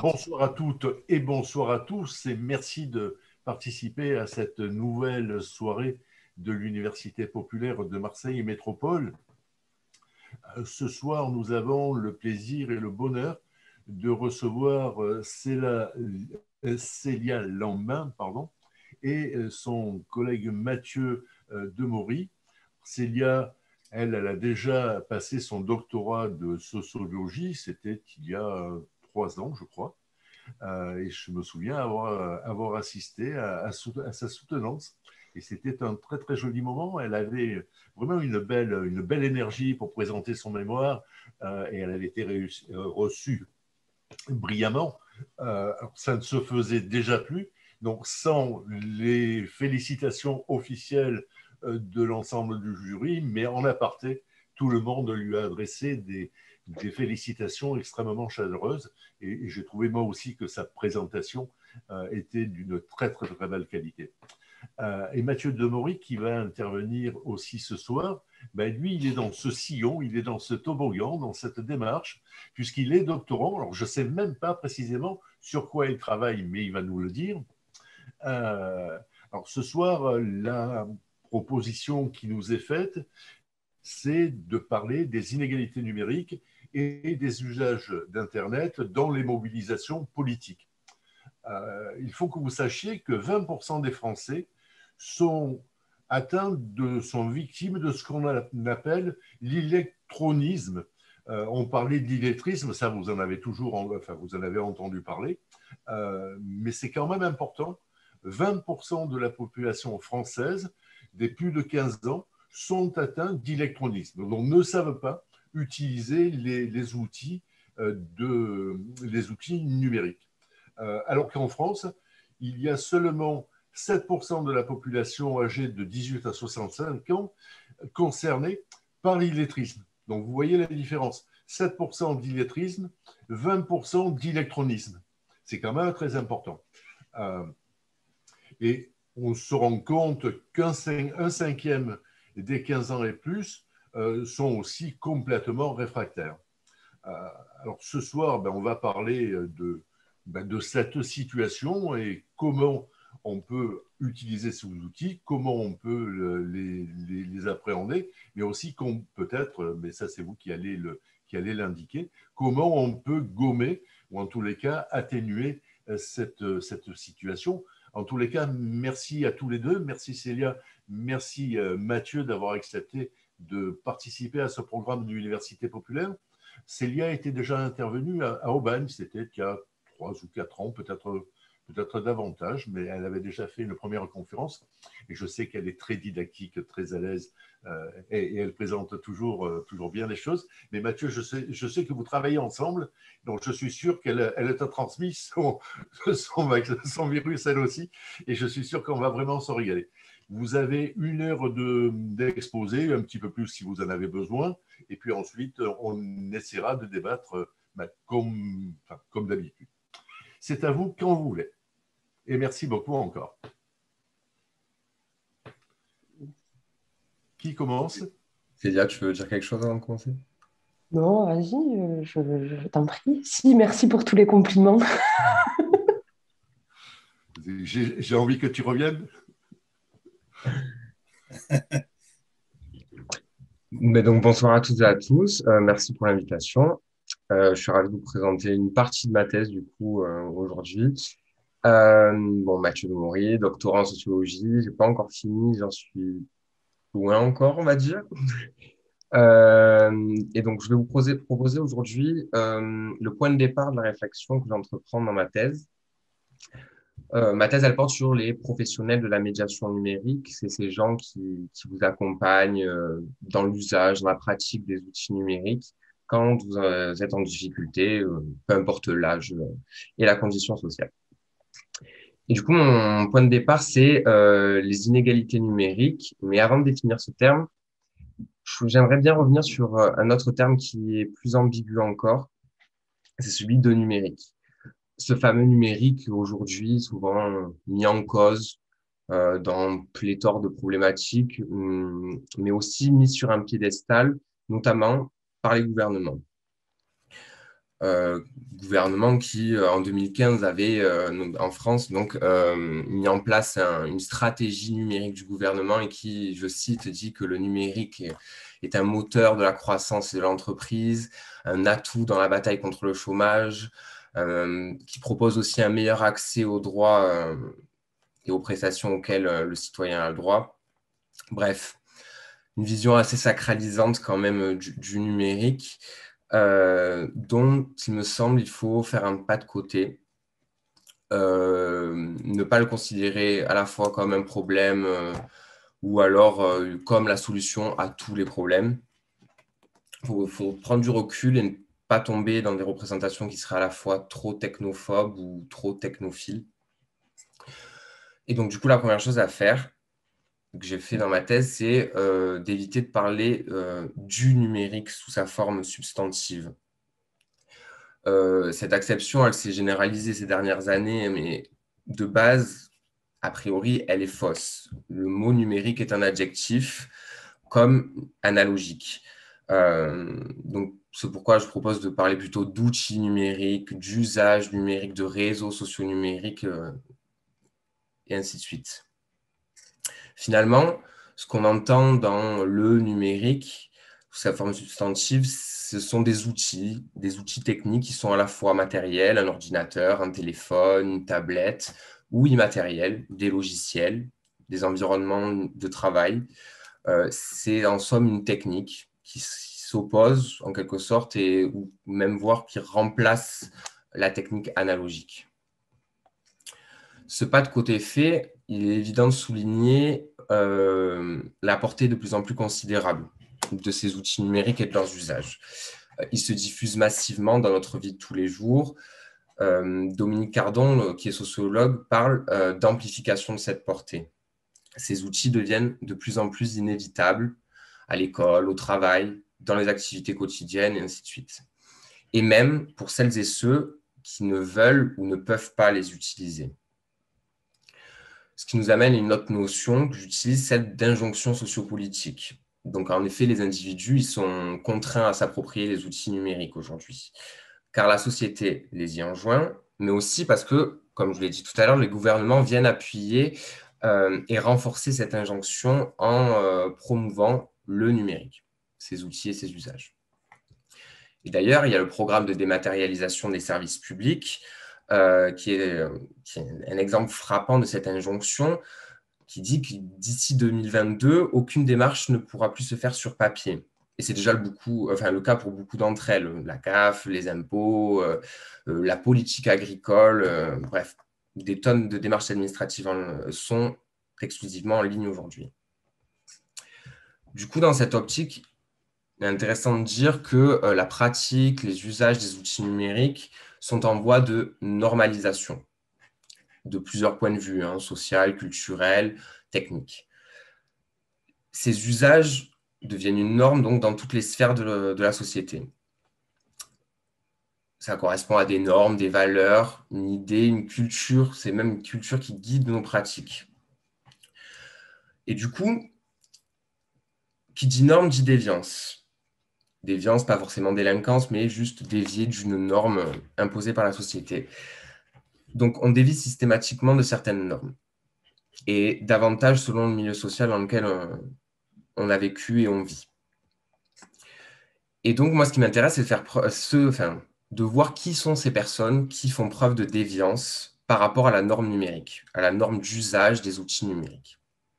Bonsoir à toutes et bonsoir à tous et merci de participer à cette nouvelle soirée de l'Université populaire de Marseille Métropole. Ce soir, nous avons le plaisir et le bonheur de recevoir Célia Lambin et son collègue Mathieu Demory. Célia, elle a déjà passé son doctorat de sociologie, c'était il y a 3 ans, je crois. Et je me souviens avoir assisté à sa soutenance. Et c'était un très, très joli moment. Elle avait vraiment une belle énergie pour présenter son mémoire et elle avait été reçue brillamment. Ça ne se faisait déjà plus. Donc, sans les félicitations officielles de l'ensemble du jury, mais en aparté, tout le monde lui a adressé des félicitations extrêmement chaleureuses. Et j'ai trouvé moi aussi que sa présentation était d'une très, très, très belle qualité. Et Mathieu Demory, qui va intervenir aussi ce soir, ben lui, il est dans ce sillon, il est dans ce toboggan, dans cette démarche, puisqu'il est doctorant. Alors, je ne sais même pas précisément sur quoi il travaille, mais il va nous le dire. Alors, ce soir, la proposition qui nous est faite, c'est de parler des inégalités numériques et des usages d'Internet dans les mobilisations politiques. Il faut que vous sachiez que 20% des Français sont sont victimes de ce qu'on appelle l'électronisme. On parlait d'illettrisme, ça vous en avez vous en avez entendu parler, mais c'est quand même important. 20% de la population française des plus de 15 ans sont atteints d'électronisme, donc ne savent pas utiliser les outils numériques. Alors qu'en France, il y a seulement 7% de la population âgée de 18 à 65 ans concernée par l'illettrisme. Donc vous voyez la différence. 7% d'illettrisme, 20% d'électronisme. C'est quand même très important. Et on se rend compte qu'un cinquième des 15 ans et plus sont aussi complètement réfractaires. Alors ce soir, on va parler de cette situation et comment on peut utiliser ces outils, comment on peut les appréhender, mais aussi peut-être, mais ça c'est vous qui allez l'indiquer, comment on peut gommer ou en tous les cas atténuer cette situation. En tous les cas, merci à tous les deux, merci Célia, merci Mathieu d'avoir accepté de participer à ce programme de l'Université populaire. Célia était déjà intervenue à Aubagne, c'était il y a 3 ou 4 ans, peut-être davantage, mais elle avait déjà fait une première conférence et je sais qu'elle est très didactique, très à l'aise et elle présente toujours bien les choses. Mais Mathieu, je sais que vous travaillez ensemble, donc je suis sûr qu'elle t'a transmis son virus elle aussi et je suis sûr qu'on va vraiment se régaler. Vous avez 1 heure d'exposé, un petit peu plus si vous en avez besoin, et puis ensuite, on essaiera de débattre comme d'habitude. C'est à vous quand vous voulez. Et merci beaucoup encore. Qui commence? Célia, tu veux dire quelque chose avant de commencer? Non, vas-y, je t'en prie. Si, merci pour tous les compliments. J'ai envie que tu reviennes. Mais donc, bonsoir à toutes et à tous. Merci pour l'invitation. Je suis ravi de vous présenter une partie de ma thèse, du coup, aujourd'hui. Bon, Mathieu Demory, doctorat en sociologie. J'ai pas encore fini, j'en suis loin encore, on va dire. Et donc, je vais vous proposer aujourd'hui le point de départ de la réflexion que j'entreprends dans ma thèse. Ma thèse, elle porte sur les professionnels de la médiation numérique. C'est ces gens qui vous accompagnent dans l'usage, dans la pratique des outils numériques quand vous êtes en difficulté, peu importe l'âge et la condition sociale. Et du coup, mon point de départ, c'est les inégalités numériques. Mais avant de définir ce terme, j'aimerais bien revenir sur un autre terme qui est plus ambigu encore, c'est celui de numérique. Ce fameux numérique aujourd'hui souvent mis en cause dans pléthore de problématiques, mais aussi mis sur un piédestal, notamment par les gouvernements. gouvernement qui, en 2015, avait en France donc, mis en place une stratégie numérique du gouvernement et qui, je cite, dit que le numérique est un moteur de la croissance de l'entreprise, un atout dans la bataille contre le chômage, qui propose aussi un meilleur accès aux droits et aux prestations auxquelles le citoyen a le droit. Bref, une vision assez sacralisante quand même du numérique, dont il me semble il faut faire un pas de côté, ne pas le considérer à la fois comme un problème ou alors comme la solution à tous les problèmes. Il faut prendre du recul et ne pas tomber dans des représentations qui seraient à la fois trop technophobes ou trop technophiles. Et donc, du coup, la première chose à faire, que j'ai fait dans ma thèse, c'est d'éviter de parler du numérique sous sa forme substantive. Cette acception, elle s'est généralisée ces dernières années, mais de base, a priori, elle est fausse. Le mot numérique est un adjectif comme analogique. Donc, c'est pourquoi je propose de parler plutôt d'outils numériques, d'usage numérique, de réseaux sociaux numériques, et ainsi de suite. Finalement, ce qu'on entend dans le numérique, sous sa forme substantive, ce sont des outils techniques qui sont à la fois matériels, un ordinateur, un téléphone, une tablette, ou immatériels, des logiciels, des environnements de travail. C'est en somme une technique qui s'oppose en quelque sorte, ou même voire qui remplace la technique analogique. Ce pas de côté fait, il est évident de souligner la portée de plus en plus considérable de ces outils numériques et de leurs usages. Ils se diffusent massivement dans notre vie de tous les jours. Dominique Cardon, qui est sociologue, parle d'amplification de cette portée. Ces outils deviennent de plus en plus inévitables à l'école, au travail, dans les activités quotidiennes, et ainsi de suite. Et même pour celles et ceux qui ne veulent ou ne peuvent pas les utiliser. Ce qui nous amène à une autre notion que j'utilise, celle d'injonction sociopolitique. Donc, en effet, les individus, ils sont contraints à s'approprier les outils numériques aujourd'hui, car la société les y enjoint, mais aussi parce que, comme je l'ai dit tout à l'heure, les gouvernements viennent appuyer et renforcer cette injonction en promouvant le numérique, ses outils et ses usages. Et d'ailleurs, il y a le programme de dématérialisation des services publics, qui est un exemple frappant de cette injonction, qui dit que d'ici 2022, aucune démarche ne pourra plus se faire sur papier. Et c'est déjà le cas pour beaucoup d'entre elles, la CAF, les impôts, la politique agricole, bref, des tonnes de démarches administratives sont exclusivement en ligne aujourd'hui. Du coup, dans cette optique, il est intéressant de dire que la pratique, les usages des outils numériques sont en voie de normalisation, de plusieurs points de vue, social, culturel, technique. Ces usages deviennent une norme donc, dans toutes les sphères de la société. Ça correspond à des normes, des valeurs, une idée, une culture, c'est même une culture qui guide nos pratiques. Et du coup, qui dit norme dit déviance. Déviance, pas forcément délinquance, mais juste dévier d'une norme imposée par la société. Donc, on dévie systématiquement de certaines normes, et davantage selon le milieu social dans lequel on a vécu et on vit. Et donc, moi, ce qui m'intéresse, c'est de voir qui sont ces personnes qui font preuve de déviance par rapport à la norme numérique, à la norme d'usage des outils numériques.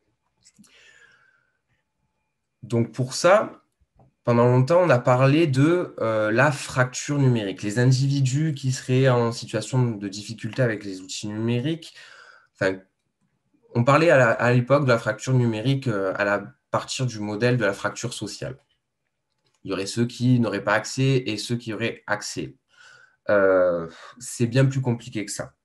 Donc, pour ça, pendant longtemps, on a parlé de la fracture numérique. Les individus qui seraient en situation de difficulté avec les outils numériques, on parlait à l'époque de la fracture numérique à partir du modèle de la fracture sociale. Il y aurait ceux qui n'auraient pas accès et ceux qui auraient accès. C'est bien plus compliqué que ça.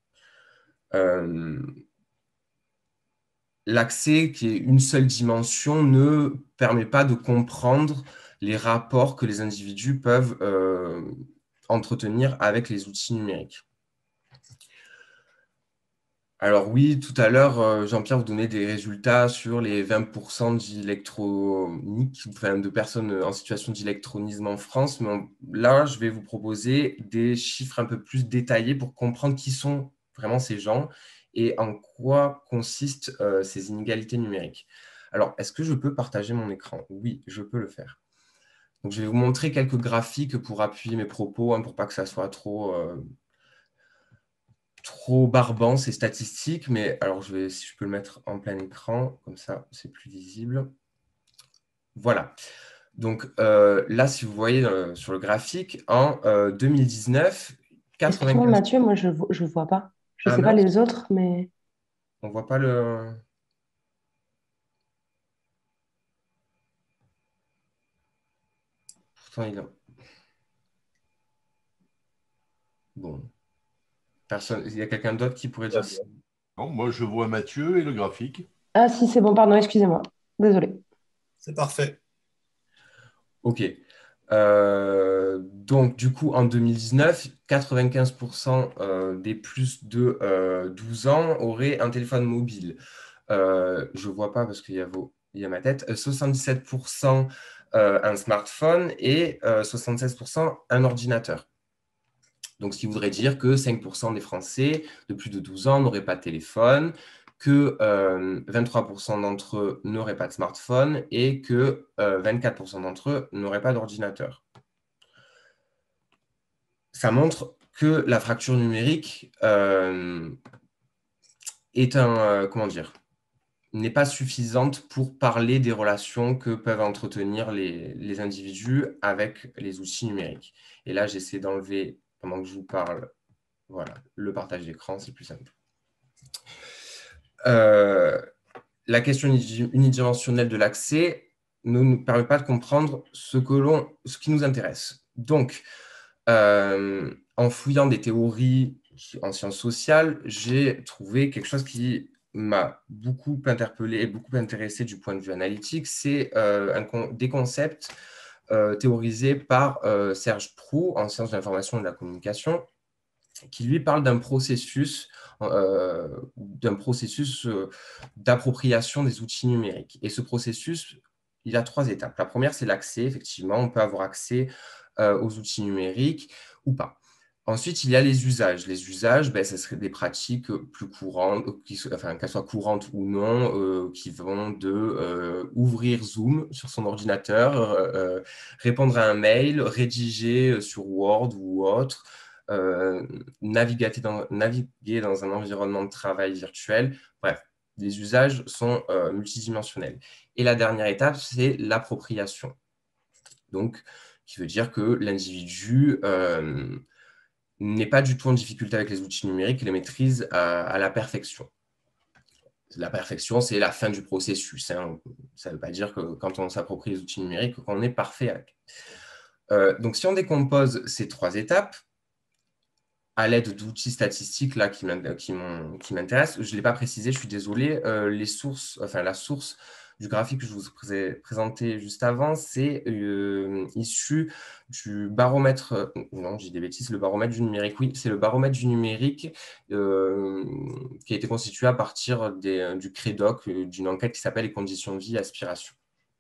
L'accès, qui est une seule dimension, ne permet pas de comprendre les rapports que les individus peuvent entretenir avec les outils numériques. Alors oui, tout à l'heure, Jean-Pierre vous donnait des résultats sur les 20% d'électroniques, enfin, de personnes en situation d'électronisme en France. Mais là, je vais vous proposer des chiffres un peu plus détaillés pour comprendre qui sont vraiment ces gens et en quoi consistent ces inégalités numériques. Alors, est-ce que je peux partager mon écran? Oui, je peux le faire. Donc, je vais vous montrer quelques graphiques pour appuyer mes propos, hein, pour pas que ça soit trop barbant, ces statistiques, mais alors si je peux le mettre en plein écran, comme ça, c'est plus visible. Voilà. Donc là, si vous voyez sur le graphique, en 2019, Excuse-moi, 95... Mathieu, moi, je vois pas. Je Ah sais pas mince, les autres, mais on voit pas le... Pourtant, il a... Bon, personne... Il y a quelqu'un d'autre qui pourrait dire... Non, moi, je vois Mathieu et le graphique. ah si, c'est bon, pardon, excusez-moi. Désolée. C'est parfait. Ok. Donc, du coup, en 2019, 95% des plus de 12 ans auraient un téléphone mobile. Je ne vois pas parce qu'il y a ma tête. 77% un smartphone et 76% un ordinateur. Donc, ce qui voudrait dire que 5% des Français de plus de 12 ans n'auraient pas de téléphone, que 23% d'entre eux n'auraient pas de smartphone et que 24% d'entre eux n'auraient pas d'ordinateur. Ça montre que la fracture numérique est comment dire, n'est pas suffisante pour parler des relations que peuvent entretenir les individus avec les outils numériques. Et là, j'essaie d'enlever, pendant que je vous parle, voilà, le partage d'écran, c'est plus simple. La question unidimensionnelle de l'accès ne nous permet pas de comprendre ce qui nous intéresse. Donc, en fouillant des théories en sciences sociales, j'ai trouvé quelque chose qui m'a beaucoup interpellé et beaucoup intéressé du point de vue analytique. C'est des concepts théorisés par Serge Proust en sciences de l'information et de la communication, qui lui parle d'un processus d'appropriation des outils numériques. Et ce processus, il a 3 étapes. La première, c'est l'accès. Effectivement, on peut avoir accès aux outils numériques ou pas. Ensuite, il y a les usages. Les usages, ce seraient des pratiques plus courantes, qu'elles soient courantes ou non, qui vont de ouvrir Zoom sur son ordinateur, répondre à un mail, rédiger sur Word ou autre, naviguer dans un environnement de travail virtuel. Bref, les usages sont multidimensionnels. Et la dernière étape, c'est l'appropriation. Donc, qui veut dire que l'individu n'est pas du tout en difficulté avec les outils numériques, il les maîtrise à la perfection. La perfection, c'est la fin du processus. Hein. Ça ne veut pas dire que quand on s'approprie les outils numériques, qu'on est parfait avec. Donc, si on décompose ces 3 étapes, à l'aide d'outils statistiques là, qui m'intéressent, je ne l'ai pas précisé, je suis désolé, la source du graphique que je vous ai présenté juste avant, c'est issu du baromètre, non, j'ai des bêtises, le baromètre du numérique, oui, c'est le baromètre du numérique qui a été constitué à partir du CREDOC, d'une enquête qui s'appelle « Les conditions de vie et aspiration ».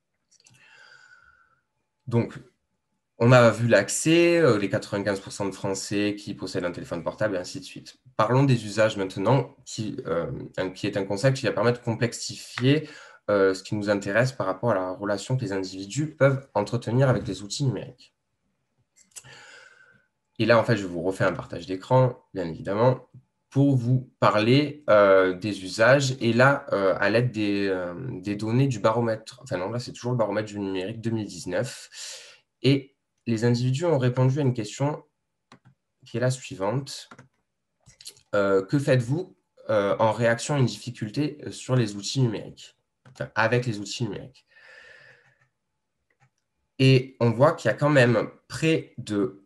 Donc, on a vu l'accès, les 95% de Français qui possèdent un téléphone portable, et ainsi de suite. Parlons des usages maintenant, qui est un concept qui va permettre de complexifier ce qui nous intéresse par rapport à la relation que les individus peuvent entretenir avec les outils numériques. Et là, en fait, je vous refais un partage d'écran, bien évidemment, pour vous parler des usages. Et là, à l'aide des données du baromètre, enfin non, là, c'est toujours le baromètre du numérique 2019. Et les individus ont répondu à une question qui est la suivante. Que faites-vous en réaction à une difficulté sur les outils numériques, enfin, avec les outils numériques? Et on voit qu'il y a quand même près de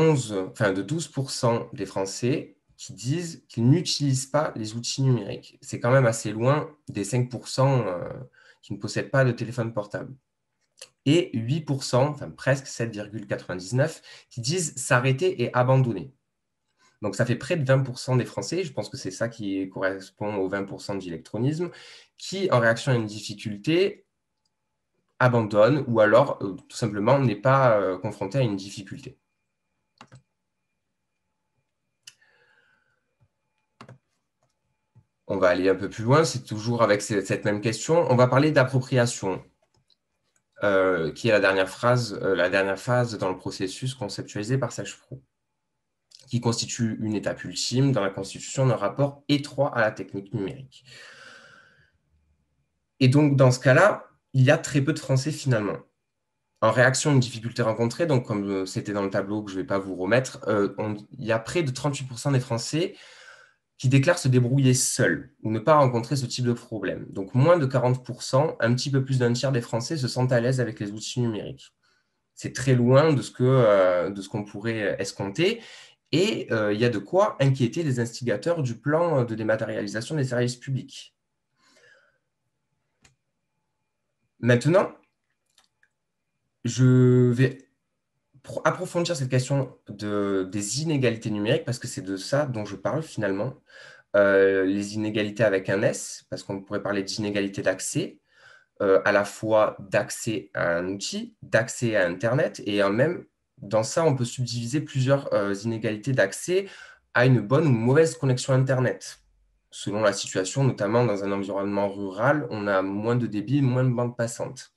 12% des Français qui disent qu'ils n'utilisent pas les outils numériques. C'est quand même assez loin des 5% qui ne possèdent pas de téléphone portable. Et 8%, enfin presque 7,99, qui disent s'arrêter et abandonner. Donc, ça fait près de 20% des Français, je pense que c'est ça qui correspond aux 20% d'illectronisme, qui, en réaction à une difficulté, abandonne ou alors, tout simplement, n'est pas confronté à une difficulté. On va aller un peu plus loin, c'est toujours avec cette même question. On va parler d'appropriation, qui est la dernière phase dans le processus conceptualisé par Sage-Pro, qui constitue une étape ultime dans la constitution d'un rapport étroit à la technique numérique. Et donc, dans ce cas-là, il y a très peu de Français finalement. En réaction à une difficulté rencontrée, donc comme c'était dans le tableau que je ne vais pas vous remettre, il y a près de 38% des Français qui déclarent se débrouiller seuls ou ne pas rencontrer ce type de problème. Donc moins de 40%, un petit peu plus d'un tiers des Français se sentent à l'aise avec les outils numériques. C'est très loin de ce qu'on pourrait escompter. Et il y a de quoi inquiéter les instigateurs du plan de dématérialisation des services publics. Maintenant, je vais approfondir cette question des inégalités numériques parce que c'est de ça dont je parle finalement. Les inégalités avec un S, parce qu'on pourrait parler d'inégalités d'accès, à la fois d'accès à un outil, d'accès à Internet, et même dans ça, on peut subdiviser plusieurs inégalités d'accès à une bonne ou mauvaise connexion Internet. Selon la situation, notamment dans un environnement rural, on a moins de débit, moins de bandes passantes.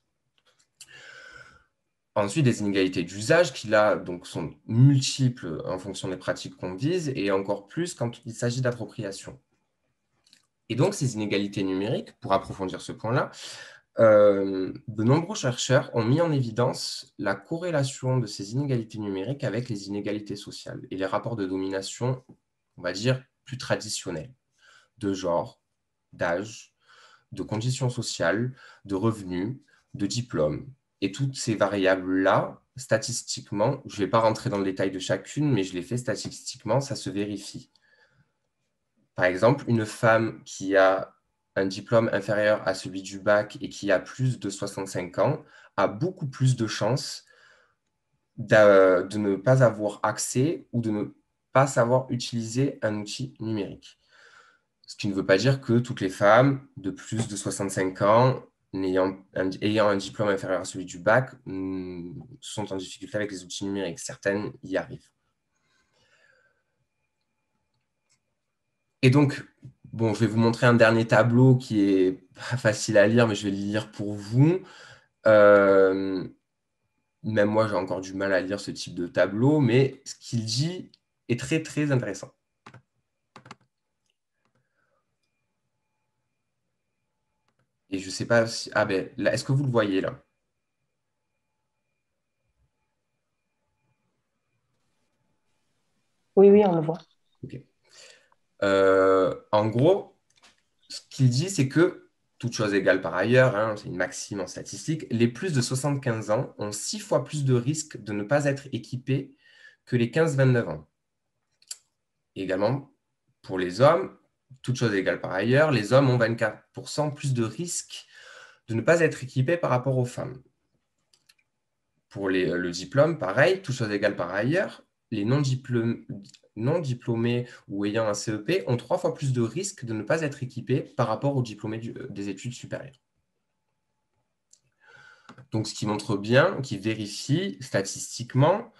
Ensuite, des inégalités d'usage qui, là, donc, sont multiples en fonction des pratiques qu'on vise et encore plus quand il s'agit d'appropriation. Et donc, ces inégalités numériques, pour approfondir ce point-là, de nombreux chercheurs ont mis en évidence la corrélation de ces inégalités numériques avec les inégalités sociales et les rapports de domination, on va dire, plus traditionnels, de genre, d'âge, de conditions sociales, de revenus, de diplômes. Et toutes ces variables-là, statistiquement, je ne vais pas rentrer dans le détail de chacune, mais je les fais statistiquement, ça se vérifie. Par exemple, une femme qui a un diplôme inférieur à celui du bac et qui a plus de 65 ans a beaucoup plus de chances de ne pas avoir accès ou de ne pas savoir utiliser un outil numérique. Ce qui ne veut pas dire que toutes les femmes de plus de 65 ans ayant un diplôme inférieur à celui du bac sont en difficulté avec les outils numériques. Certaines y arrivent. Et donc, bon, je vais vous montrer un dernier tableau qui est pas facile à lire, mais je vais le lire pour vous. Même moi, j'ai encore du mal à lire ce type de tableau, mais ce qu'il dit est très, très intéressant. Et je ne sais pas si... Ah ben, là, est-ce que vous le voyez là? Oui, oui, on le voit. Okay. En gros, ce qu'il dit, c'est que, toute chose égale par ailleurs, hein, c'est une maxime en statistique, les plus de 75 ans ont 6 fois plus de risques de ne pas être équipés que les 15-29 ans. Et également, pour les hommes, toute chose égale par ailleurs, les hommes ont 24% plus de risques de ne pas être équipés par rapport aux femmes. Pour le diplôme, pareil, toute chose égale par ailleurs, les non-diplômés ou ayant un CEP ont 3 fois plus de risques de ne pas être équipés par rapport aux diplômés des études supérieures. Donc, ce qui montre bien, qui vérifie statistiquement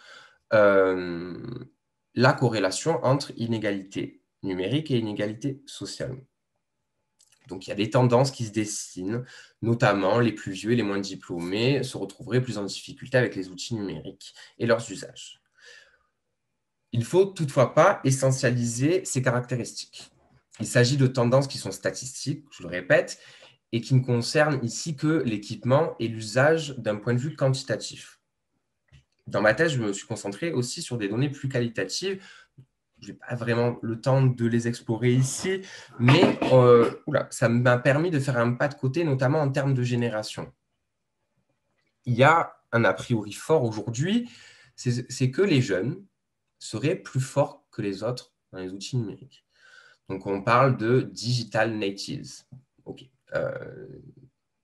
la corrélation entre inégalité numérique et inégalité sociale. Donc, il y a des tendances qui se dessinent, notamment les plus vieux et les moins diplômés se retrouveraient plus en difficulté avec les outils numériques et leurs usages. Il ne faut toutefois pas essentialiser ces caractéristiques. Il s'agit de tendances qui sont statistiques, je le répète, et qui ne concernent ici que l'équipement et l'usage d'un point de vue quantitatif. Dans ma thèse, je me suis concentré aussi sur des données plus qualitatives. Je n'ai pas vraiment le temps de les explorer ici, mais ça m'a permis de faire un pas de côté, notamment en termes de génération. Il y a un a priori fort aujourd'hui, c'est que les jeunes seraient plus forts que les autres dans les outils numériques. Donc, on parle de digital natives. OK.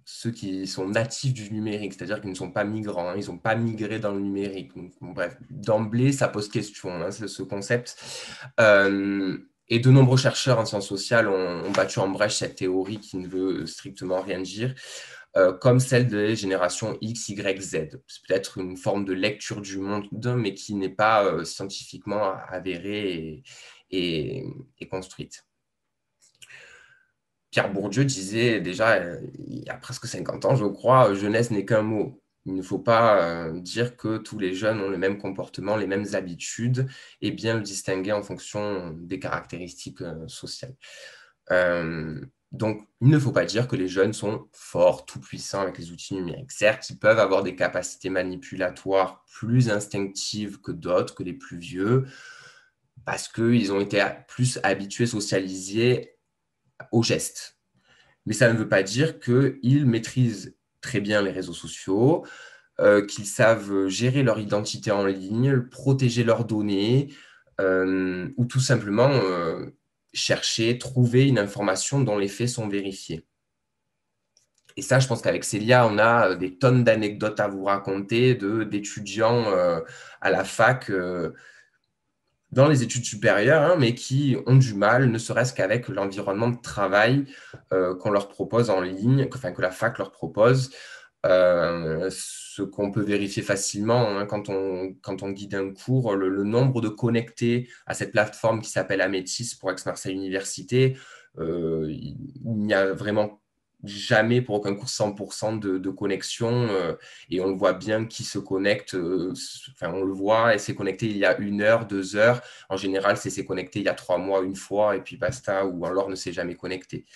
ceux qui sont natifs du numérique, c'est-à-dire qu'ils ne sont pas migrants, hein, ils n'ont pas migré dans le numérique. Donc, bon, bref, d'emblée, ça pose question, hein, ce concept. Et de nombreux chercheurs en sciences sociales ont battu en brèche cette théorie qui ne veut strictement rien dire, comme celle des générations X, Y, Z. C'est peut-être une forme de lecture du monde, mais qui n'est pas scientifiquement avérée et construite. Pierre Bourdieu disait déjà, il y a presque 50 ans, je crois, jeunesse n'est qu'un mot. Il ne faut pas dire que tous les jeunes ont le même comportement, les mêmes habitudes, et bien le distinguer en fonction des caractéristiques sociales. Donc, il ne faut pas dire que les jeunes sont forts, tout-puissants avec les outils numériques. Certes, ils peuvent avoir des capacités manipulatoires plus instinctives que d'autres, que les plus vieux, parce qu'ils ont été plus habitués, socialisés aux gestes. Mais ça ne veut pas dire qu'ils maîtrisent très bien les réseaux sociaux, qu'ils savent gérer leur identité en ligne, protéger leurs données, ou tout simplement chercher, trouver une information dont les faits sont vérifiés. Et ça, je pense qu'avec Célia, on a des tonnes d'anecdotes à vous raconter d'étudiants à la fac dans les études supérieures, hein, mais qui ont du mal, ne serait-ce qu'avec l'environnement de travail qu'on leur propose en ligne, que la fac leur propose, ce qu'on peut vérifier facilement hein, quand on guide un cours, le nombre de connectés à cette plateforme qui s'appelle Amétis pour Aix-Marseille Université, il n'y a vraiment jamais pour aucun cours 100% de connexion et on le voit bien qui se connecte, on le voit et s'est connecté il y a 1 heure, 2 heures, en général c'est s'est connecté il y a 3 mois une fois et puis basta, ou alors ne s'est jamais connecté.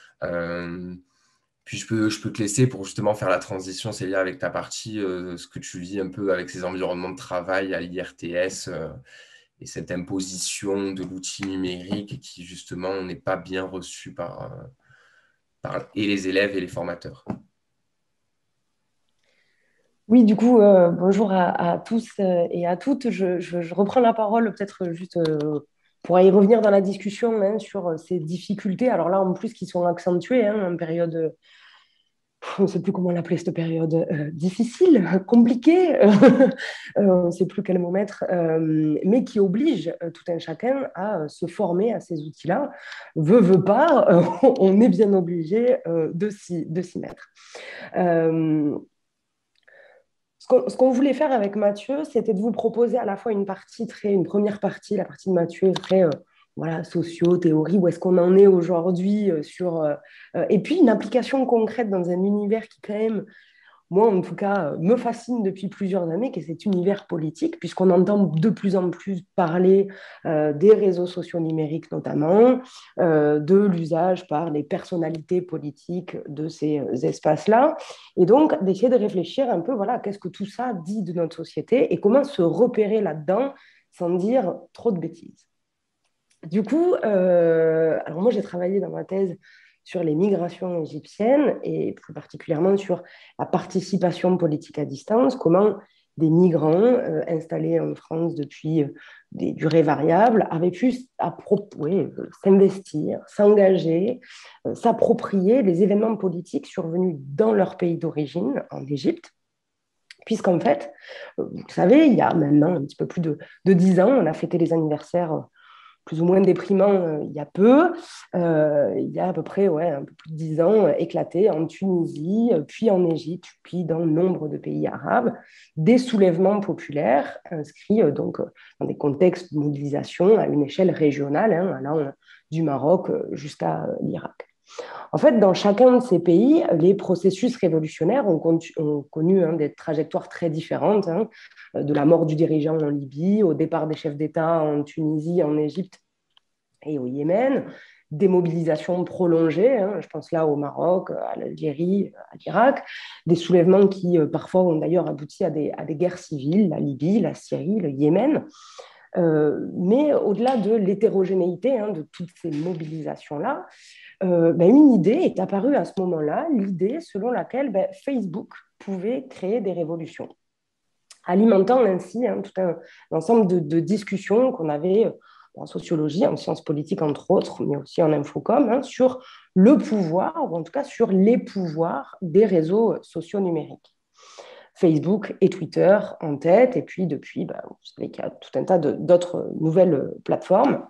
Puis je peux te laisser pour justement faire la transition, Célia, avec ta partie, ce que tu vis un peu avec ces environnements de travail à l'IRTS et cette imposition de l'outil numérique qui justement n'est pas bien reçu par et les élèves et les formateurs. Oui, du coup, bonjour à tous et à toutes. Je reprends la parole peut-être juste pour y revenir dans la discussion hein, sur ces difficultés. Alors là, en plus, qui sont accentuées hein, en période, on ne sait plus comment l'appeler cette période, difficile, compliquée, on ne sait plus quel mot mettre, mais qui oblige tout un chacun à se former à ces outils-là. Veut pas, on est bien obligé de s'y mettre. Ce qu'on voulait faire avec Mathieu, c'était de vous proposer à la fois une première partie, la partie de Mathieu, très voilà, socio, théorie, où est-ce qu'on en est aujourd'hui et puis une application concrète dans un univers qui quand même moi, en tout cas, me fascine depuis plusieurs années, qui est cet univers politique, puisqu'on entend de plus en plus parler des réseaux sociaux numériques notamment, de l'usage par les personnalités politiques de ces espaces-là, et donc d'essayer de réfléchir un peu, voilà, qu'est-ce que tout ça dit de notre société et comment se repérer là-dedans sans dire trop de bêtises. Du coup, alors moi, j'ai travaillé dans ma thèse sur les migrations égyptiennes et plus particulièrement sur la participation politique à distance, comment des migrants installés en France depuis des durées variables avaient pu s'investir, s'engager, s'approprier les événements politiques survenus dans leur pays d'origine, en Égypte. Puisqu'en fait, vous savez, il y a maintenant un petit peu plus de 10 ans, on a fêté les anniversaires plus ou moins déprimant il y a peu, il y a à peu près un peu plus de 10 ans, éclaté en Tunisie, puis en Égypte, puis dans nombre de pays arabes, des soulèvements populaires inscrits donc, dans des contextes de mobilisation à une échelle régionale, hein, allant du Maroc jusqu'à l'Irak. En fait, dans chacun de ces pays, les processus révolutionnaires ont connu hein, des trajectoires très différentes, hein, de la mort du dirigeant en Libye, au départ des chefs d'État en Tunisie, en Égypte et au Yémen, des mobilisations prolongées, hein, je pense là au Maroc, à l'Algérie, à l'Irak, des soulèvements qui parfois ont d'ailleurs abouti à des guerres civiles, la Libye, la Syrie, le Yémen. Mais au-delà de l'hétérogénéité hein, de toutes ces mobilisations-là, une idée est apparue à ce moment-là, l'idée selon laquelle Facebook pouvait créer des révolutions, alimentant ainsi hein, tout un ensemble de discussions qu'on avait en sociologie, en sciences politiques entre autres, mais aussi en infocom, hein, sur le pouvoir, ou en tout cas sur les pouvoirs des réseaux sociaux numériques. Facebook et Twitter en tête, et puis depuis, vous savez qu'il y a tout un tas d'autres nouvelles plateformes.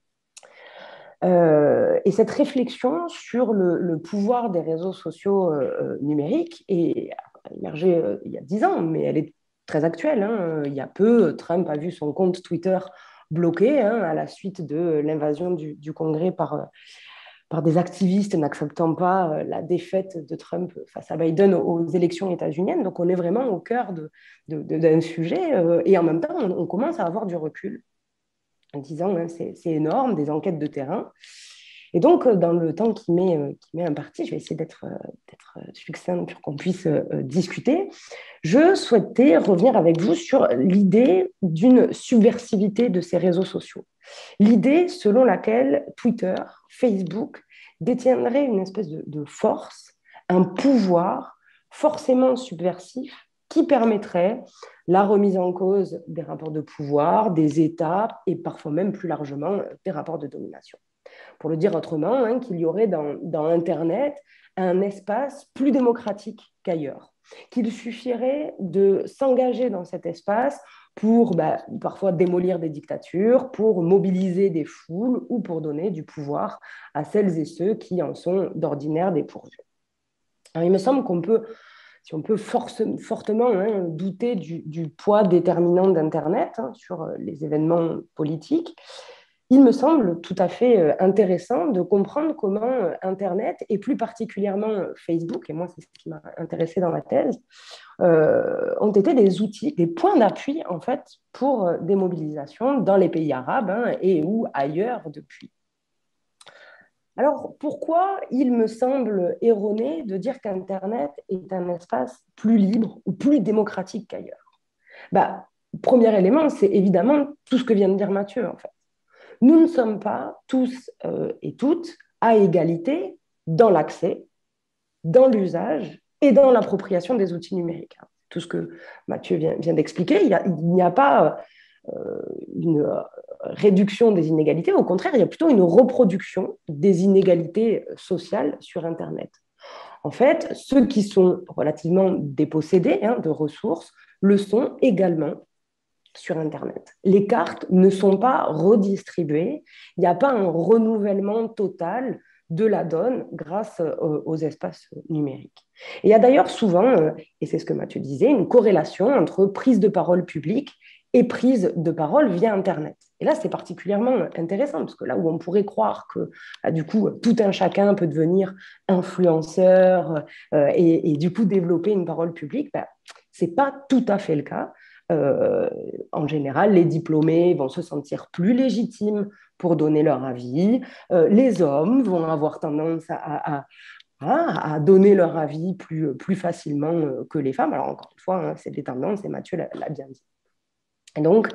Et cette réflexion sur le pouvoir des réseaux sociaux numériques est émergée il y a 10 ans, mais elle est très actuelle. Hein. Il y a peu, Trump a vu son compte Twitter bloqué hein, à la suite de l'invasion du Congrès par des activistes n'acceptant pas la défaite de Trump face à Biden aux élections états-uniennes. Donc on est vraiment au cœur d'un sujet et en même temps on commence à avoir du recul en disant hein, c'est énorme, des enquêtes de terrain. Et donc, dans le temps qui m'est imparti, je vais essayer d'être succinct pour qu'on puisse discuter. Je souhaitais revenir avec vous sur l'idée d'une subversivité de ces réseaux sociaux. L'idée selon laquelle Twitter, Facebook détiendraient une espèce de force, un pouvoir forcément subversif qui permettrait la remise en cause des rapports de pouvoir, des États et parfois même plus largement des rapports de domination. Pour le dire autrement, hein, qu'il y aurait dans Internet un espace plus démocratique qu'ailleurs, qu'il suffirait de s'engager dans cet espace pour parfois démolir des dictatures, pour mobiliser des foules ou pour donner du pouvoir à celles et ceux qui en sont d'ordinaire dépourvus. Alors, il me semble qu'on peut, si on peut fortement hein, douter du poids déterminant d'Internet hein, sur les événements politiques, il me semble tout à fait intéressant de comprendre comment Internet, et plus particulièrement Facebook, et moi c'est ce qui m'a intéressé dans ma thèse, ont été des outils, des points d'appui en fait pour des mobilisations dans les pays arabes hein, et ou ailleurs depuis. Alors pourquoi il me semble erroné de dire qu'Internet est un espace plus libre ou plus démocratique qu'ailleurs? Premier élément, c'est évidemment tout ce que vient de dire Mathieu en fait. Nous ne sommes pas tous et toutes à égalité dans l'accès, dans l'usage et dans l'appropriation des outils numériques. Tout ce que Mathieu vient d'expliquer, il n'y a pas une réduction des inégalités, au contraire, il y a plutôt une reproduction des inégalités sociales sur Internet. En fait, ceux qui sont relativement dépossédés hein, de ressources le sont également sur Internet. Les cartes ne sont pas redistribuées, il n'y a pas un renouvellement total de la donne grâce aux espaces numériques. Et il y a d'ailleurs souvent, et c'est ce que Mathieu disait, une corrélation entre prise de parole publique et prise de parole via Internet. Et là, c'est particulièrement intéressant, parce que là où on pourrait croire que, du coup, tout un chacun peut devenir influenceur et du coup développer une parole publique, ce n'est pas tout à fait le cas. En général, les diplômés vont se sentir plus légitimes pour donner leur avis. Les hommes vont avoir tendance à donner leur avis plus facilement que les femmes. Alors, encore une fois, hein, c'est des tendances et Mathieu l'a bien dit. Et donc,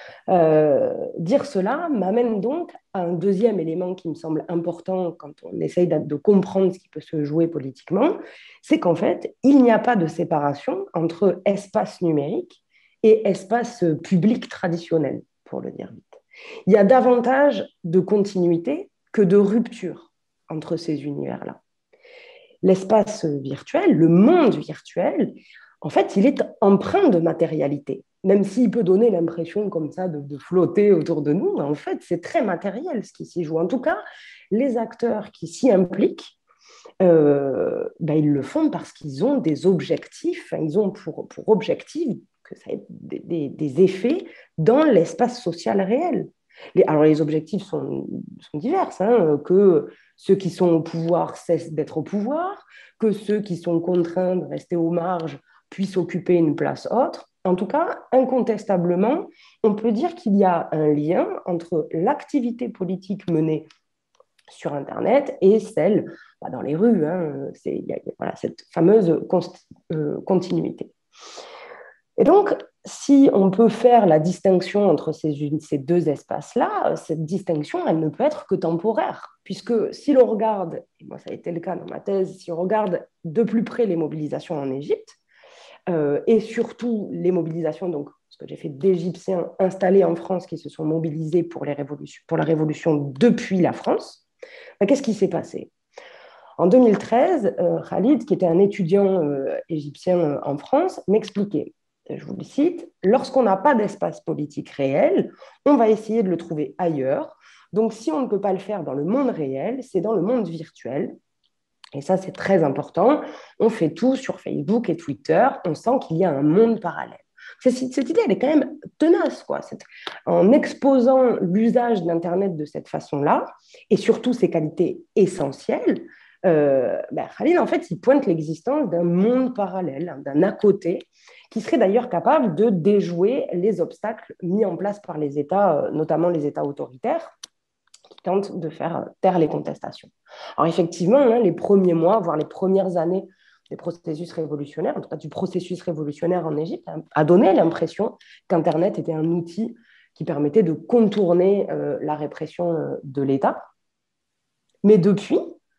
dire cela m'amène donc à un deuxième élément qui me semble important quand on essaye de comprendre ce qui peut se jouer politiquement, c'est qu'en fait, il n'y a pas de séparation entre espace numérique et espace public traditionnel, pour le dire vite. Il y a davantage de continuité que de rupture entre ces univers-là. L'espace virtuel, le monde virtuel, en fait, il est empreint de matérialité. Même s'il peut donner l'impression comme ça de flotter autour de nous, en fait, c'est très matériel ce qui s'y joue. En tout cas, les acteurs qui s'y impliquent, ils le font parce qu'ils ont des objectifs, ils ont pour objectif que ça ait des effets dans l'espace social réel. Alors, les objectifs sont divers, hein, que ceux qui sont au pouvoir cessent d'être au pouvoir, que ceux qui sont contraints de rester aux marges puissent occuper une place autre. En tout cas, incontestablement, on peut dire qu'il y a un lien entre l'activité politique menée sur Internet et celle dans les rues. Hein, il y a cette fameuse continuité. Et donc, si on peut faire la distinction entre ces deux espaces-là, cette distinction, elle ne peut être que temporaire, puisque si l'on regarde, et moi ça a été le cas dans ma thèse, si on regarde de plus près les mobilisations en Égypte, et surtout les mobilisations, donc ce que j'ai fait d'Égyptiens installés en France qui se sont mobilisés pour la révolution depuis la France, qu'est-ce qui s'est passé? En 2013, Khalid, qui était un étudiant égyptien en France, m'expliquait, je vous le cite, lorsqu'on n'a pas d'espace politique réel, on va essayer de le trouver ailleurs. Donc, si on ne peut pas le faire dans le monde réel, c'est dans le monde virtuel. Et ça, c'est très important. On fait tout sur Facebook et Twitter. On sent qu'il y a un monde parallèle. Cette idée, elle est quand même tenace, quoi. En exposant l'usage d'Internet de cette façon-là, et surtout ses qualités essentielles, Khalil, en fait, il pointe l'existence d'un monde parallèle, d'un à côté, qui serait d'ailleurs capable de déjouer les obstacles mis en place par les États, notamment les États autoritaires, qui tentent de faire taire les contestations. Alors effectivement, les premiers mois, voire les premières années des processus révolutionnaires, en tout cas du processus révolutionnaire en Égypte, a donné l'impression qu'Internet était un outil qui permettait de contourner la répression de l'État. Mais depuis,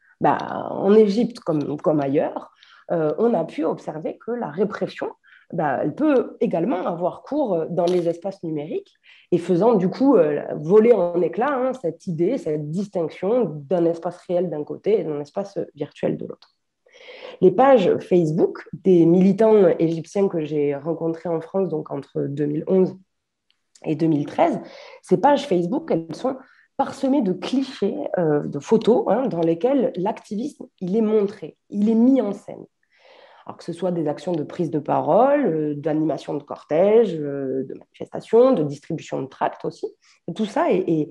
en Égypte comme ailleurs, on a pu observer que la répression, elle peut également avoir cours dans les espaces numériques et faisant du coup voler en éclats cette idée, cette distinction d'un espace réel d'un côté et d'un espace virtuel de l'autre. Les pages Facebook des militants égyptiens que j'ai rencontrés en France donc entre 2011 et 2013, ces pages Facebook, elles sont parsemées de clichés, de photos dans lesquelles l'activisme, il est montré, il est mis en scène. Alors que ce soit des actions de prise de parole, d'animation de cortège, de manifestation, de distribution de tracts aussi. Tout ça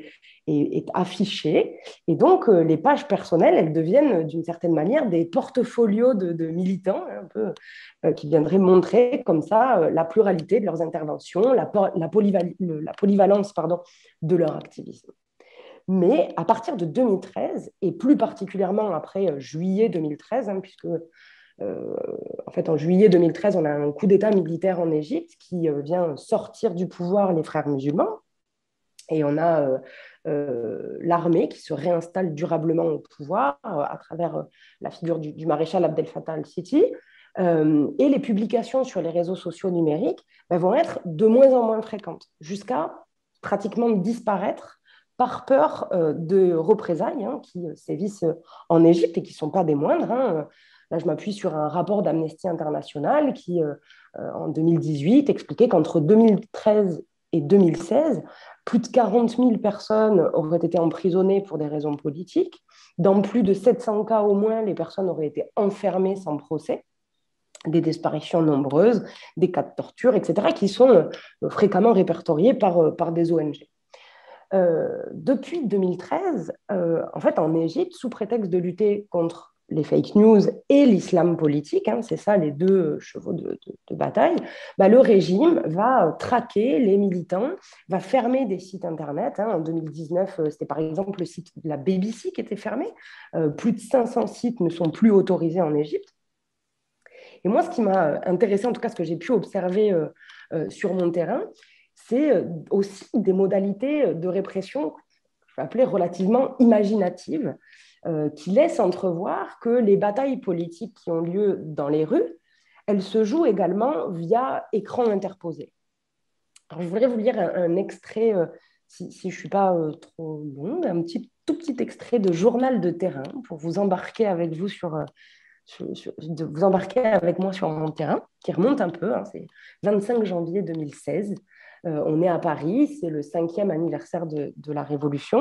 est affiché. Et donc, les pages personnelles, elles deviennent d'une certaine manière des portfolios de militants, un peu, qui viendraient montrer comme ça la pluralité de leurs interventions, la polyvalence de leur activisme. Mais à partir de 2013, et plus particulièrement après juillet 2013, puisque en fait, en juillet 2013, on a un coup d'État militaire en Égypte qui vient sortir du pouvoir les frères musulmans. Et on a l'armée qui se réinstalle durablement au pouvoir à travers la figure du maréchal Abdel Fattah al-Sisi. Et les publications sur les réseaux sociaux numériques vont être de moins en moins fréquentes, jusqu'à pratiquement disparaître par peur de représailles qui sévissent en Égypte et qui ne sont pas des moindres. Là, je m'appuie sur un rapport d'Amnesty International qui, en 2018, expliquait qu'entre 2013 et 2016, plus de 40 000 personnes auraient été emprisonnées pour des raisons politiques. Dans plus de 700 cas au moins, les personnes auraient été enfermées sans procès. Des disparitions nombreuses, des cas de torture, etc., qui sont fréquemment répertoriés par des ONG. Depuis 2013, en fait, en Égypte, sous prétexte de lutter contre les fake news et l'islam politique, c'est ça les deux chevaux de bataille, le régime va traquer les militants, va fermer des sites internet. En 2019, c'était par exemple le site de la BBC qui était fermé. Plus de 500 sites ne sont plus autorisés en Égypte. Et moi, ce qui m'a intéressé, en tout cas ce que j'ai pu observer sur mon terrain, c'est aussi des modalités de répression que je vais appeler relativement imaginatives, qui laissent entrevoir que les batailles politiques qui ont lieu dans les rues, elles se jouent également via écran interposé. Alors, je voudrais vous lire un extrait, si je ne suis pas trop longue, tout petit extrait de journal de terrain pour vous embarquer avec vous vous embarquer avec moi sur mon terrain, qui remonte un peu, c'est 25 janvier 2016. On est à Paris, c'est le 5e anniversaire de la Révolution.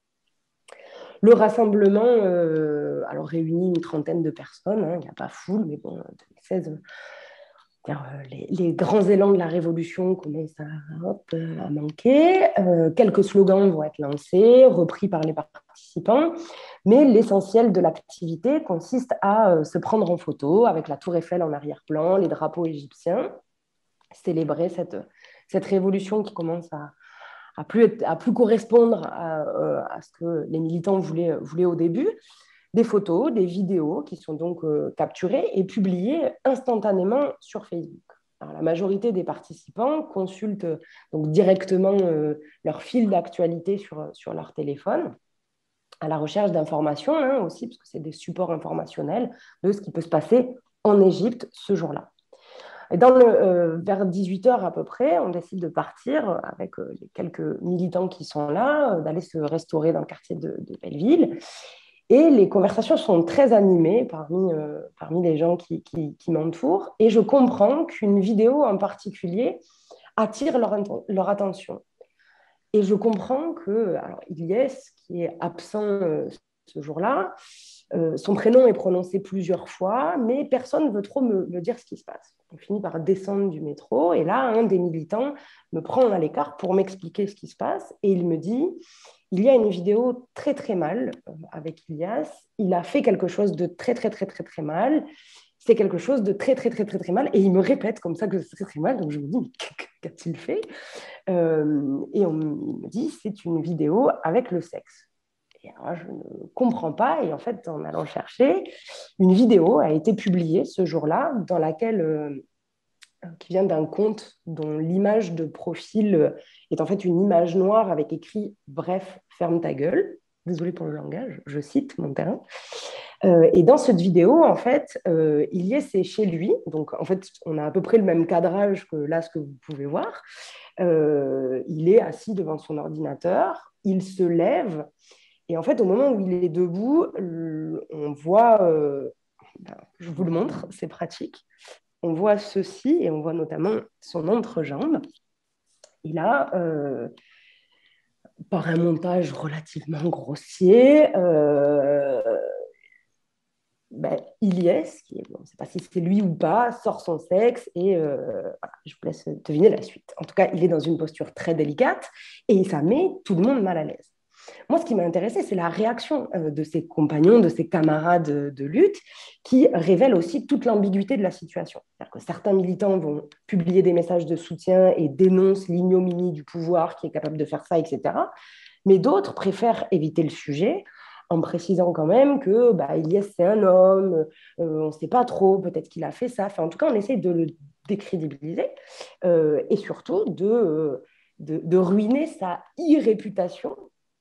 Le rassemblement alors réunit une trentaine de personnes, il n'y a pas foule, mais bon, 2016, les grands élans de la Révolution commencent à manquer. Quelques slogans vont être lancés, repris par les participants, mais l'essentiel de l'activité consiste à se prendre en photo avec la Tour Eiffel en arrière-plan, les drapeaux égyptiens, célébrer cette révolution qui commence à plus correspondre à ce que les militants voulaient au début. Des photos, des vidéos qui sont donc capturées et publiées instantanément sur Facebook. Alors, la majorité des participants consultent donc directement leur fil d'actualité sur leur téléphone, à la recherche d'informations aussi, parce que c'est des supports informationnels de ce qui peut se passer en Égypte ce jour-là. Et vers 18 h à peu près, on décide de partir avec les quelques militants qui sont là, d'aller se restaurer dans le quartier de Belleville. Et les conversations sont très animées parmi les gens qui m'entourent. Et je comprends qu'une vidéo en particulier attire leur attention. Et je comprends que, alors, Ilyes, qui est absent ce jour-là, son prénom est prononcé plusieurs fois, mais personne ne veut trop me dire ce qui se passe. On finit par descendre du métro, et là, un des militants me prend à l'écart pour m'expliquer ce qui se passe, et il me dit, il y a une vidéo très très mal avec Ilyes, il a fait quelque chose de très très très très très mal, c'est quelque chose de très très très très très mal, et il me répète comme ça que c'est très très mal, donc je me dis, qu'a-t-il fait? Et il me dit, c'est une vidéo avec le sexe. Et alors, je ne comprends pas. Et en fait, en allant chercher, une vidéo a été publiée ce jour-là, dans laquelle, qui vient d'un compte dont l'image de profil est en fait une image noire avec écrit « Bref, ferme ta gueule ». Désolée pour le langage, je cite mon terrain. Et dans cette vidéo, en fait, Ilyes est chez lui. Donc, en fait, on a à peu près le même cadrage que là, ce que vous pouvez voir. Il est assis devant son ordinateur, il se lève. Et en fait, au moment où il est debout, on voit, je vous le montre, c'est pratique, on voit ceci et on voit notamment son entrejambe. Il a, par un montage relativement grossier, Ilyes, on ne sait pas si c'est lui ou pas, sort son sexe et voilà, je vous laisse deviner la suite. En tout cas, il est dans une posture très délicate et ça met tout le monde mal à l'aise. Moi, ce qui m'a intéressé, c'est la réaction de ses compagnons, de ses camarades de lutte, qui révèle aussi toute l'ambiguïté de la situation. C'est-à-dire que certains militants vont publier des messages de soutien et dénoncent l'ignominie du pouvoir qui est capable de faire ça, etc. Mais d'autres préfèrent éviter le sujet en précisant quand même que Ilyes, c'est un homme, on ne sait pas trop, peut-être qu'il a fait ça. Enfin, en tout cas, on essaie de le décrédibiliser et surtout de ruiner sa irréputation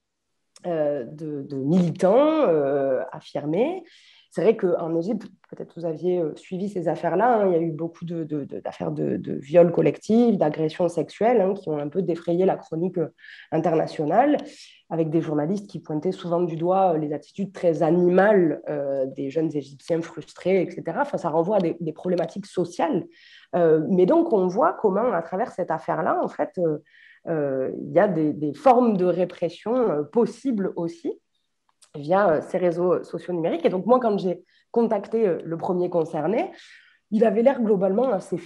de militants affirmés. C'est vrai qu'en Égypte, peut-être vous aviez suivi ces affaires-là, hein, il y a eu beaucoup d'affaires de viols collectifs, d'agressions sexuelles hein, qui ont un peu défrayé la chronique internationale, avec des journalistes qui pointaient souvent du doigt les attitudes très animales des jeunes Égyptiens frustrés, etc. Enfin, ça renvoie à des problématiques sociales. Mais donc, on voit comment, à travers cette affaire-là, en fait, il y a des formes de répression possibles aussi via ces réseaux sociaux numériques. Et donc, moi, quand j'ai contacté le premier concerné, il avait l'air globalement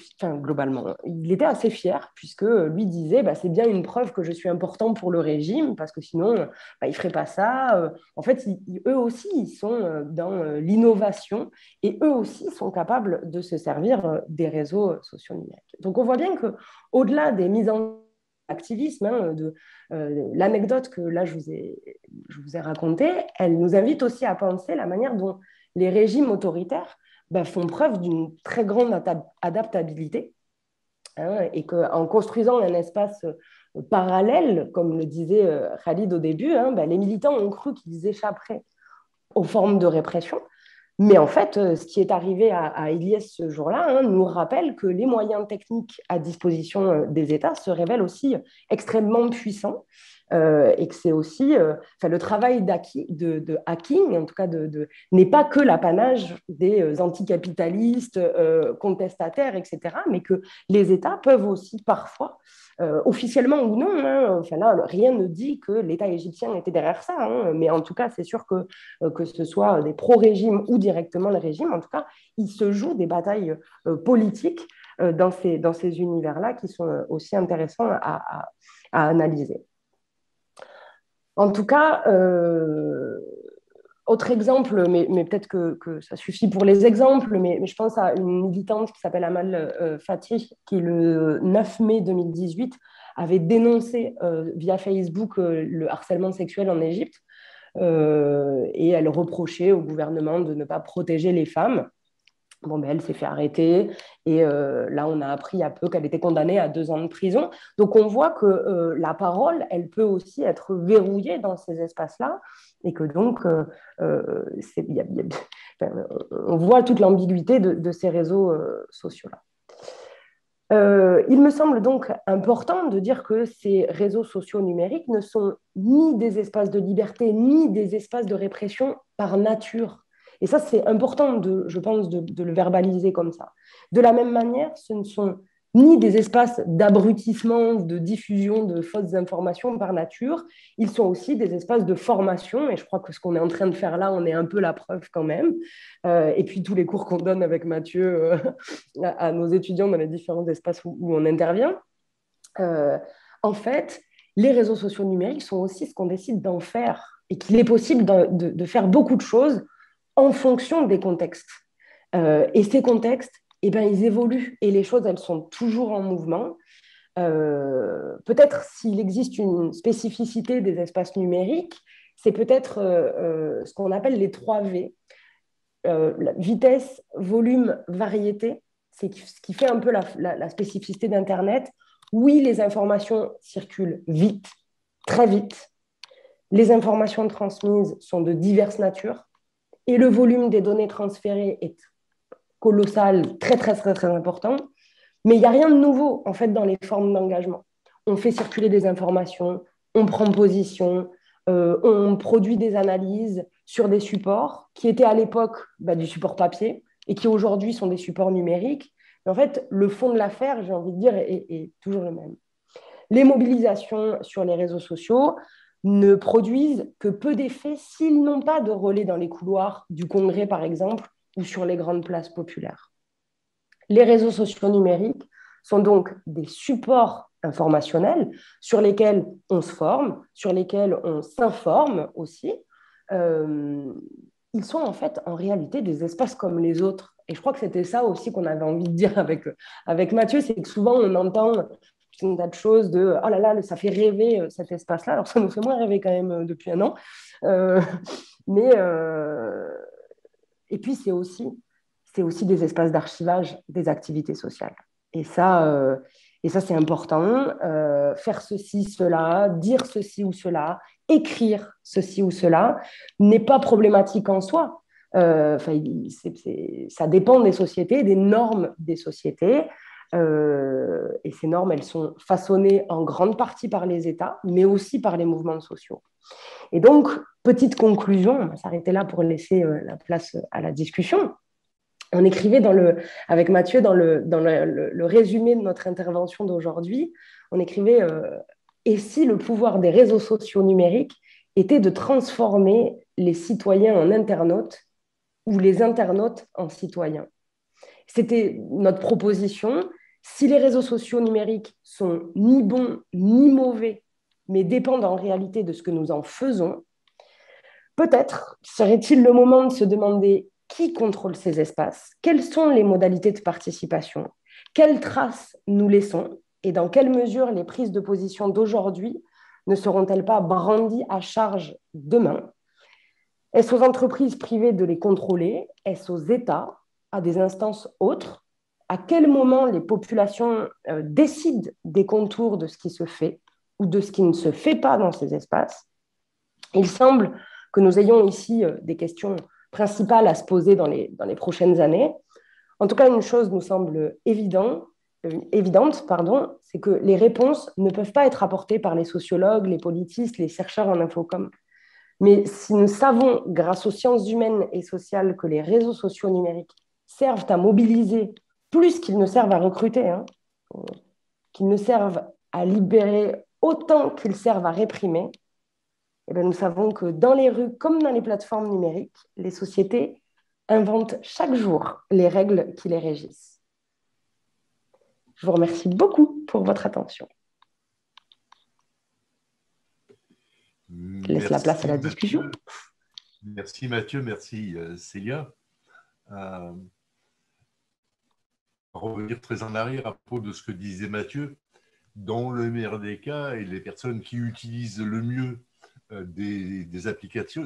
il était assez fier, puisque lui disait c'est bien une preuve que je suis important pour le régime, parce que sinon, il ne ferait pas ça. En fait, eux aussi, ils sont dans l'innovation et eux aussi sont capables de se servir des réseaux sociaux numériques. Donc, on voit bien qu'au-delà des mises en activisme, hein, l'anecdote que là je vous ai racontée, elle nous invite aussi à penser la manière dont les régimes autoritaires font preuve d'une très grande adaptabilité hein, et qu'en construisant un espace parallèle, comme le disait Khalid au début, hein, les militants ont cru qu'ils échapperaient aux formes de répression. Mais en fait, ce qui est arrivé à Ilyes ce jour-là hein, nous rappelle que les moyens techniques à disposition des États se révèlent aussi extrêmement puissants et que c'est aussi le travail de hacking, en tout cas n'est pas que l'apanage des anticapitalistes, contestataires, etc., mais que les États peuvent aussi parfois, officiellement ou non, hein, là, rien ne dit que l'État égyptien était derrière ça, hein, mais en tout cas, c'est sûr que ce soit des pro-régimes ou directement le régime, en tout cas, il se joue des batailles politiques dans ces univers-là qui sont aussi intéressants à analyser. En tout cas, autre exemple, mais peut-être que ça suffit pour les exemples, mais je pense à une militante qui s'appelle Amal Fatih, qui le 9 mai 2018 avait dénoncé via Facebook le harcèlement sexuel en Égypte et elle reprochait au gouvernement de ne pas protéger les femmes. Bon, elle s'est fait arrêter et là, on a appris à peu qu'elle était condamnée à 2 ans de prison. Donc, on voit que la parole, elle peut aussi être verrouillée dans ces espaces-là et que donc, on voit toute l'ambiguïté de ces réseaux sociaux-là. Il me semble donc important de dire que ces réseaux sociaux numériques ne sont ni des espaces de liberté, ni des espaces de répression par nature. Et ça, c'est important, je pense, de le verbaliser comme ça. De la même manière, ce ne sont ni des espaces d'abrutissement, de diffusion de fausses informations par nature, ils sont aussi des espaces de formation, et je crois que ce qu'on est en train de faire là, on est un peu la preuve quand même. Et puis tous les cours qu'on donne avec Mathieu à nos étudiants dans les différents espaces où on intervient. Euh, En fait, les réseaux sociaux numériques sont aussi ce qu'on décide d'en faire et qu'il est possible de faire beaucoup de choses en fonction des contextes. Et ces contextes, eh ben, ils évoluent et les choses, elles sont toujours en mouvement. Peut-être s'il existe une spécificité des espaces numériques, c'est peut-être ce qu'on appelle les 3 V. Vitesse, volume, variété, c'est ce qui fait un peu la spécificité d'Internet. Oui, les informations circulent vite, très vite. Les informations transmises sont de diverses natures et le volume des données transférées est colossal, très, très, très, très important. Mais il n'y a rien de nouveau, en fait, dans les formes d'engagement. On fait circuler des informations, on prend position, on produit des analyses sur des supports qui étaient à l'époque du support papier et qui aujourd'hui sont des supports numériques. Mais en fait, le fond de l'affaire, j'ai envie de dire, est toujours le même. Les mobilisations sur les réseaux sociaux ne produisent que peu d'effets s'ils n'ont pas de relais dans les couloirs du Congrès, par exemple, ou sur les grandes places populaires. Les réseaux sociaux numériques sont donc des supports informationnels sur lesquels on se forme, sur lesquels on s'informe aussi. Euh, Ils sont en fait en réalité des espaces comme les autres. Et je crois que c'était ça aussi qu'on avait envie de dire avec Mathieu, c'est que souvent on entend un tas de choses de oh là là, ça fait rêver cet espace-là. Alors ça nous fait moins rêver quand même depuis un an. Euh, mais et puis c'est aussi des espaces d'archivage des activités sociales. Et ça c'est important. Faire ceci, cela, dire ceci ou cela, écrire ceci ou cela n'est pas problématique en soi. Ça dépend des sociétés, des normes des sociétés. Et ces normes, elles sont façonnées en grande partie par les États, mais aussi par les mouvements sociaux. Et donc, petite conclusion, on va s'arrêter là pour laisser la place à la discussion. On écrivait avec Mathieu dans le résumé de notre intervention d'aujourd'hui, on écrivait et si le pouvoir des réseaux sociaux numériques était de transformer les citoyens en internautes ou les internautes en citoyens. C'était notre proposition. Si les réseaux sociaux numériques sont ni bons ni mauvais, mais dépendent en réalité de ce que nous en faisons, peut-être serait-il le moment de se demander qui contrôle ces espaces, quelles sont les modalités de participation, quelles traces nous laissons et dans quelle mesure les prises de position d'aujourd'hui ne seront-elles pas brandies à charge demain. Est-ce aux entreprises privées de les contrôler? Est-ce aux États, à des instances autres? À quel moment les populations décident des contours de ce qui se fait ou de ce qui ne se fait pas dans ces espaces? Il semble que nous ayons ici des questions principales à se poser dans les prochaines années. En tout cas, une chose nous semble évidente, c'est que les réponses ne peuvent pas être apportées par les sociologues, les politistes, les chercheurs en infocom. Mais si nous savons, grâce aux sciences humaines et sociales, que les réseaux sociaux numériques servent à mobiliser plus qu'ils ne servent à recruter, qu'ils ne servent à libérer autant qu'ils servent à réprimer, eh bien, nous savons que dans les rues comme dans les plateformes numériques, les sociétés inventent chaque jour les règles qui les régissent. Je vous remercie beaucoup pour votre attention. Je laisse la place à la discussion. Merci Mathieu, merci Célia. Revenir très en arrière à propos de ce que disait Mathieu, dans le meilleur des cas, et les personnes qui utilisent le mieux des applications,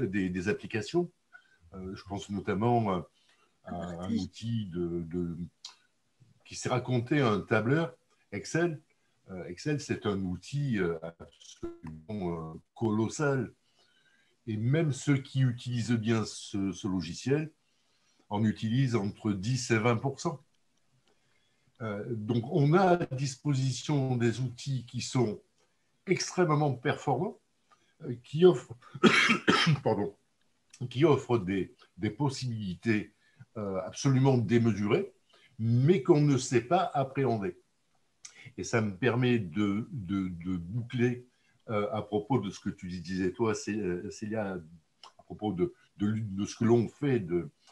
je pense notamment à un outil qui s'est raconté un tableur, Excel. Excel, c'est un outil absolument colossal. Et même ceux qui utilisent bien ce logiciel en utilisent entre 10 et 20%. Donc, on a à disposition des outils qui sont extrêmement performants, qui offrent, pardon, qui offrent des possibilités absolument démesurées, mais qu'on ne sait pas appréhender. Et ça me permet de boucler à propos de ce que tu disais, toi, Célia, à propos de ce que l'on fait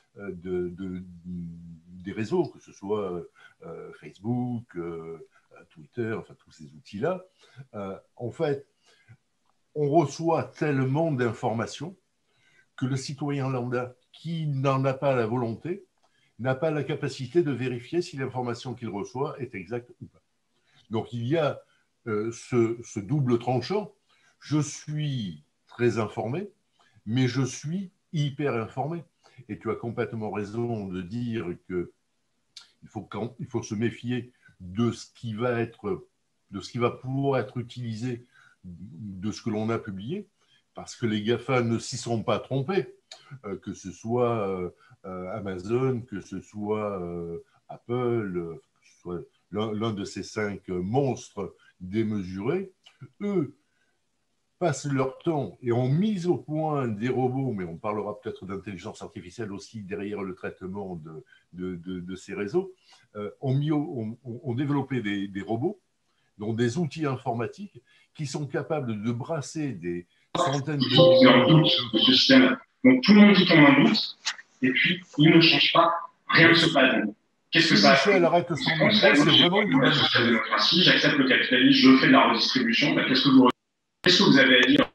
des réseaux, que ce soit Facebook, Twitter, enfin tous ces outils-là. En fait, on reçoit tellement d'informations que le citoyen lambda, qui n'en a pas la volonté, n'a pas la capacité de vérifier si l'information qu'il reçoit est exacte ou pas. Donc il y a ce double tranchant. Je suis très informé, mais je suis hyper informé. Et tu as complètement raison de dire qu'il faut se méfier de ce qui va pouvoir être utilisé de ce que l'on a publié, parce que les GAFA ne s'y sont pas trompés, que ce soit Amazon, que ce soit Apple, que ce soit l'un de ces 5 monstres démesurés. Eux passent leur temps et ont mis au point des robots, mais on parlera peut-être d'intelligence artificielle aussi derrière le traitement de ces réseaux, ont développé des robots, donc des outils informatiques qui sont capables de brasser des centaines de millions de système. Donc tout le monde tombe un doute, et puis il ne change pas, rien ne se passe. Qu'est-ce que ça Michel arrête son micro, c'est vraiment une bonne chose. J'accepte le capitalisme, je fais de la redistribution, qu'est-ce que vous avez à dire?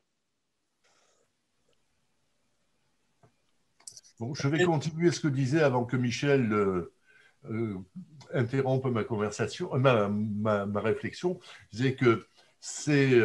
Bon, je vais continuer ce que disait avant que Michel interrompe ma conversation, ma réflexion. Je disais que ces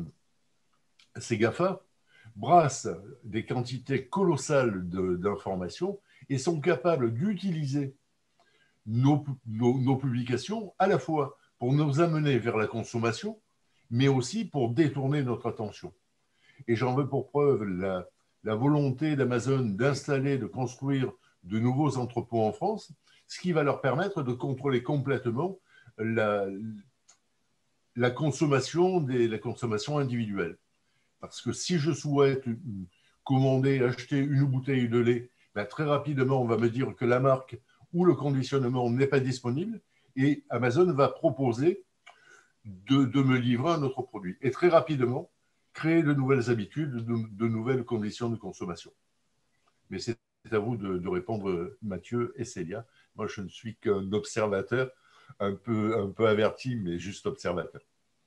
GAFA brassent des quantités colossales d'informations et sont capables d'utiliser nos publications à la fois pour nous amener vers la consommation, mais aussi pour détourner notre attention. Et j'en veux pour preuve la volonté d'Amazon d'installer, de construire de nouveaux entrepôts en France, ce qui va leur permettre de contrôler complètement la consommation individuelle. Parce que si je souhaite commander, acheter une bouteille de lait, ben très rapidement, on va me dire que la marque ou le conditionnement n'est pas disponible et Amazon va proposer de me livrer un autre produit. Et très rapidement, créer de nouvelles habitudes, de nouvelles conditions de consommation. Mais c'est à vous de répondre, Mathieu et Célia. Moi, je ne suis qu'un observateur, un peu averti, mais juste observateur.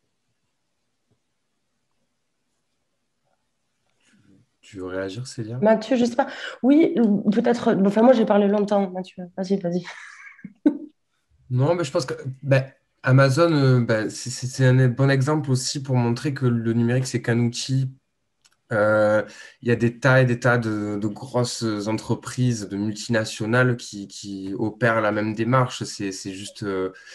Tu veux réagir, Célia? Mathieu, je ne sais pas. Oui, peut-être. Enfin, moi, j'ai parlé longtemps, Mathieu. Vas-y, vas-y. Non, mais je pense que Amazon, c'est un bon exemple aussi pour montrer que le numérique, c'est qu'un outil. Il y a des tas et des tas de grosses entreprises, de multinationales qui opèrent la même démarche. C'est juste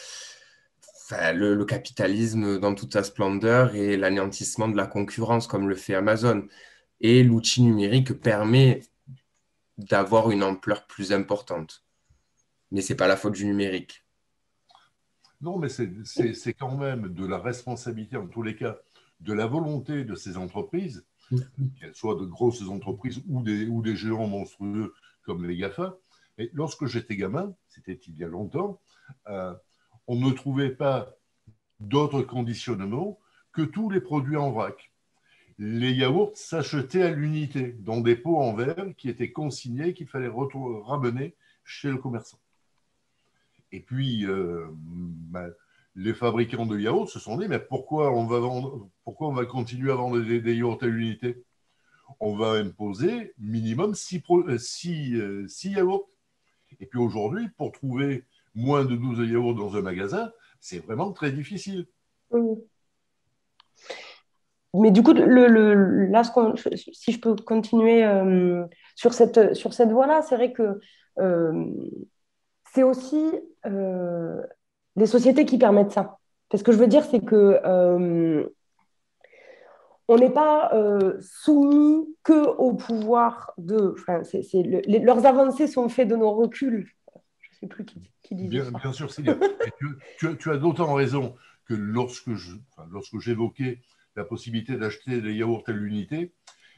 le capitalisme dans toute sa splendeur et l'anéantissement de la concurrence, comme le fait Amazon. Et l'outil numérique permet d'avoir une ampleur plus importante. Mais ce n'est pas la faute du numérique. Non, mais c'est quand même de la responsabilité, en tous les cas, de la volonté de ces entreprises, qu'elles soient de grosses entreprises ou des géants monstrueux comme les GAFA. Et lorsque j'étais gamin, c'était il y a longtemps, on ne trouvait pas d'autres conditionnements que tous les produits en vrac. Les yaourts s'achetaient à l'unité dans des pots en verre qui étaient consignés, qu'il fallait ramener chez le commerçant. Et puis, les fabricants de yaourts se sont dit, mais pourquoi on va continuer à vendre des yaourts à l'unité? On va imposer minimum 6 yaourts. Et puis aujourd'hui, pour trouver moins de 12 yaourts dans un magasin, c'est vraiment très difficile. Mais du coup, là, si je peux continuer sur cette voie-là, c'est vrai que c'est aussi les sociétés qui permettent ça. Parce que je veux dire, c'est que on n'est pas soumis que au pouvoir de. Enfin, leurs avancées sont faites de nos reculs. sais plus qui disait ça. Bien sûr, Célia. Tu as d'autant raison que lorsque j'évoquais la possibilité d'acheter des yaourts à l'unité,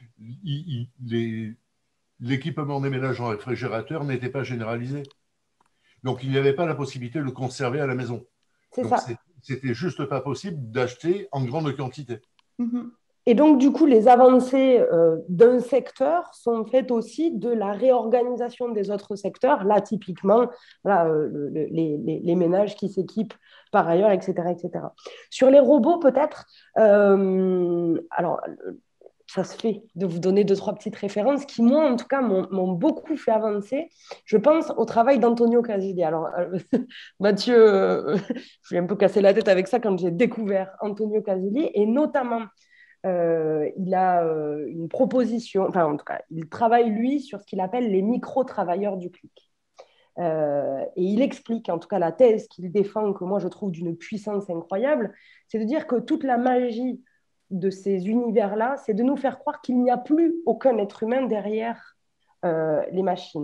l'équipement des ménages en réfrigérateur n'était pas généralisé. Donc, il n'y avait pas la possibilité de le conserver à la maison. C'est Donc, ça. c'était juste pas possible d'acheter en grande quantité. Et donc, du coup, les avancées d'un secteur sont faites aussi de la réorganisation des autres secteurs. Là, typiquement, voilà, les ménages qui s'équipent par ailleurs, etc., etc. Sur les robots, peut-être, alors, ça se fait de vous donner deux, trois petites références qui, moi, en tout cas, m'ont beaucoup fait avancer. Je pense au travail d'Antonio Casilli. Alors, Mathieu, je lui ai un peu cassé la tête avec ça quand j'ai découvert Antonio Casilli, et notamment, il a une proposition, enfin, en tout cas, il travaille, lui, sur ce qu'il appelle les micro-travailleurs du clic. Et il explique, en tout cas, la thèse qu'il défend, que moi, je trouve d'une puissance incroyable, c'est de dire que toute la magie de ces univers-là, c'est de nous faire croire qu'il n'y a plus aucun être humain derrière les machines.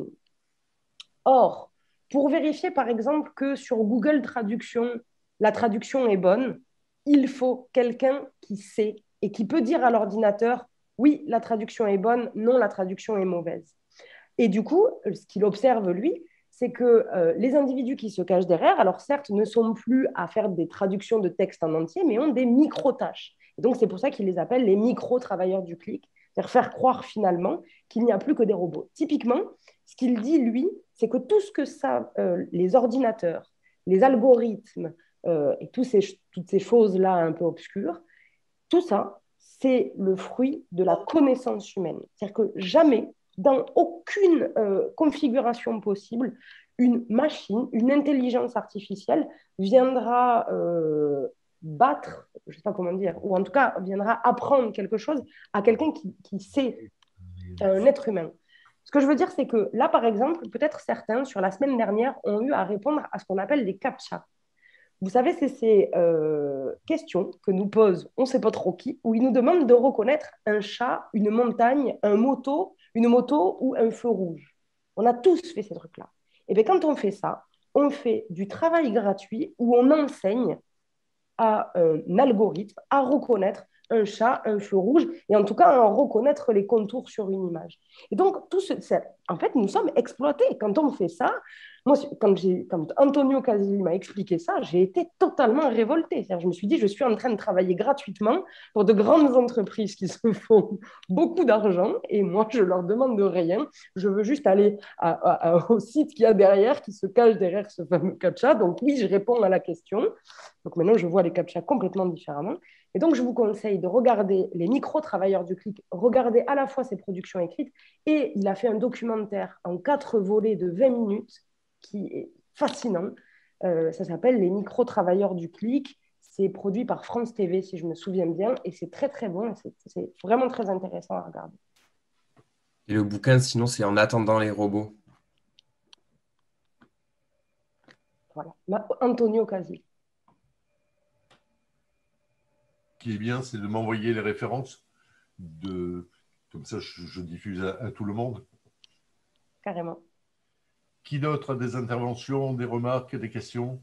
Or, pour vérifier, par exemple, que sur Google Traduction, la traduction est bonne, il faut quelqu'un qui sait et qui peut dire à l'ordinateur, oui, la traduction est bonne, non, la traduction est mauvaise. Et du coup, ce qu'il observe, lui, c'est que les individus qui se cachent derrière, alors certes, ne sont plus à faire des traductions de texte en entier, mais ont des micro-tâches. Et donc, c'est pour ça qu'il les appelle les micro-travailleurs du clic, c'est-à-dire faire croire finalement qu'il n'y a plus que des robots. Typiquement, ce qu'il dit, lui, c'est que tout ce que ça, les ordinateurs, les algorithmes et toutes ces choses-là un peu obscures, tout ça, c'est le fruit de la connaissance humaine. C'est-à-dire que jamais, dans aucune configuration possible, une machine, une intelligence artificielle viendra battre, je ne sais pas comment dire, ou en tout cas viendra apprendre quelque chose à quelqu'un qui sait, un être humain. Ce que je veux dire, c'est que là, par exemple, peut-être certains, sur la semaine dernière, ont eu à répondre à ce qu'on appelle les CAPTCHA. Vous savez, c'est ces questions que nous pose on ne sait pas trop qui, où ils nous demandent de reconnaître un chat, une montagne, une moto ou un feu rouge. On a tous fait ces trucs-là. Et bien quand on fait ça, on fait du travail gratuit où on enseigne à un algorithme à reconnaître un chat, un feu rouge, et en tout cas à en reconnaître les contours sur une image. Et donc, en fait, nous sommes exploités. Quand on fait ça, moi, quand Antonio Casilli m'a expliqué ça, j'ai été totalement révoltée. Je me suis dit, je suis en train de travailler gratuitement pour de grandes entreprises qui se font beaucoup d'argent, et moi, je leur demande de rien. Je veux juste aller au site qu'il y a derrière, qui se cache derrière ce fameux CAPTCHA. Donc oui, je réponds à la question. Donc maintenant, je vois les CAPTCHA complètement différemment. Et donc, je vous conseille de regarder les micro-travailleurs du clic, regarder à la fois ses productions écrites, et il a fait un documentaire en 4 volets de 20 minutes qui est fascinant. Ça s'appelle Les micro-travailleurs du clic. C'est produit par France TV, si je me souviens bien, et c'est très, très bon. C'est vraiment très intéressant à regarder. Et le bouquin, sinon, c'est En attendant les robots. Voilà. Antonio Casilli. Ce qui est bien, c'est de m'envoyer les références. Comme ça, je diffuse à tout le monde. Carrément. Qui d'autre a des interventions, des remarques, des questions?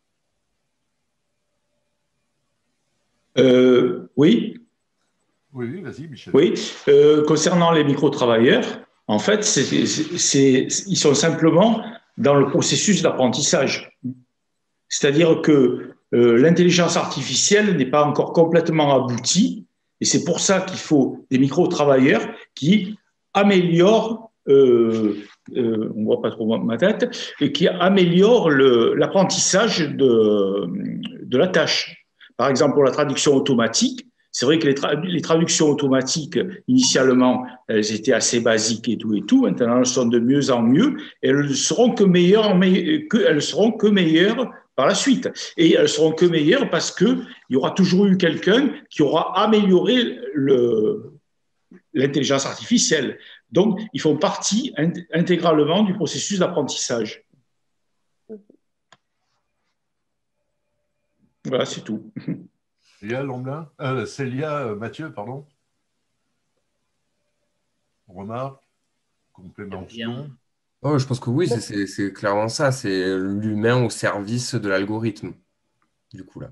Oui. Oui, vas-y, Michel. Oui. Concernant les micro-travailleurs, en fait, ils sont simplement dans le processus d'apprentissage. C'est-à-dire que l'intelligence artificielle n'est pas encore complètement aboutie, et c'est pour ça qu'il faut des micro-travailleurs qui améliorent, on voit pas trop ma tête, et qui améliorent l'apprentissage de la tâche. Par exemple, pour la traduction automatique, c'est vrai que les traductions automatiques, initialement, elles étaient assez basiques et tout. Maintenant, elles sont de mieux en mieux, et elles ne seront que meilleures par la suite. Et elles seront que meilleures parce qu'il y aura toujours eu quelqu'un qui aura amélioré l'intelligence artificielle. Donc, ils font partie intégralement du processus d'apprentissage. Voilà, c'est tout. Célia, Mathieu, pardon. Remarque, complémentation. Oh, je pense que oui, Donc, c'est clairement ça. C'est l'humain au service de l'algorithme, du coup, là.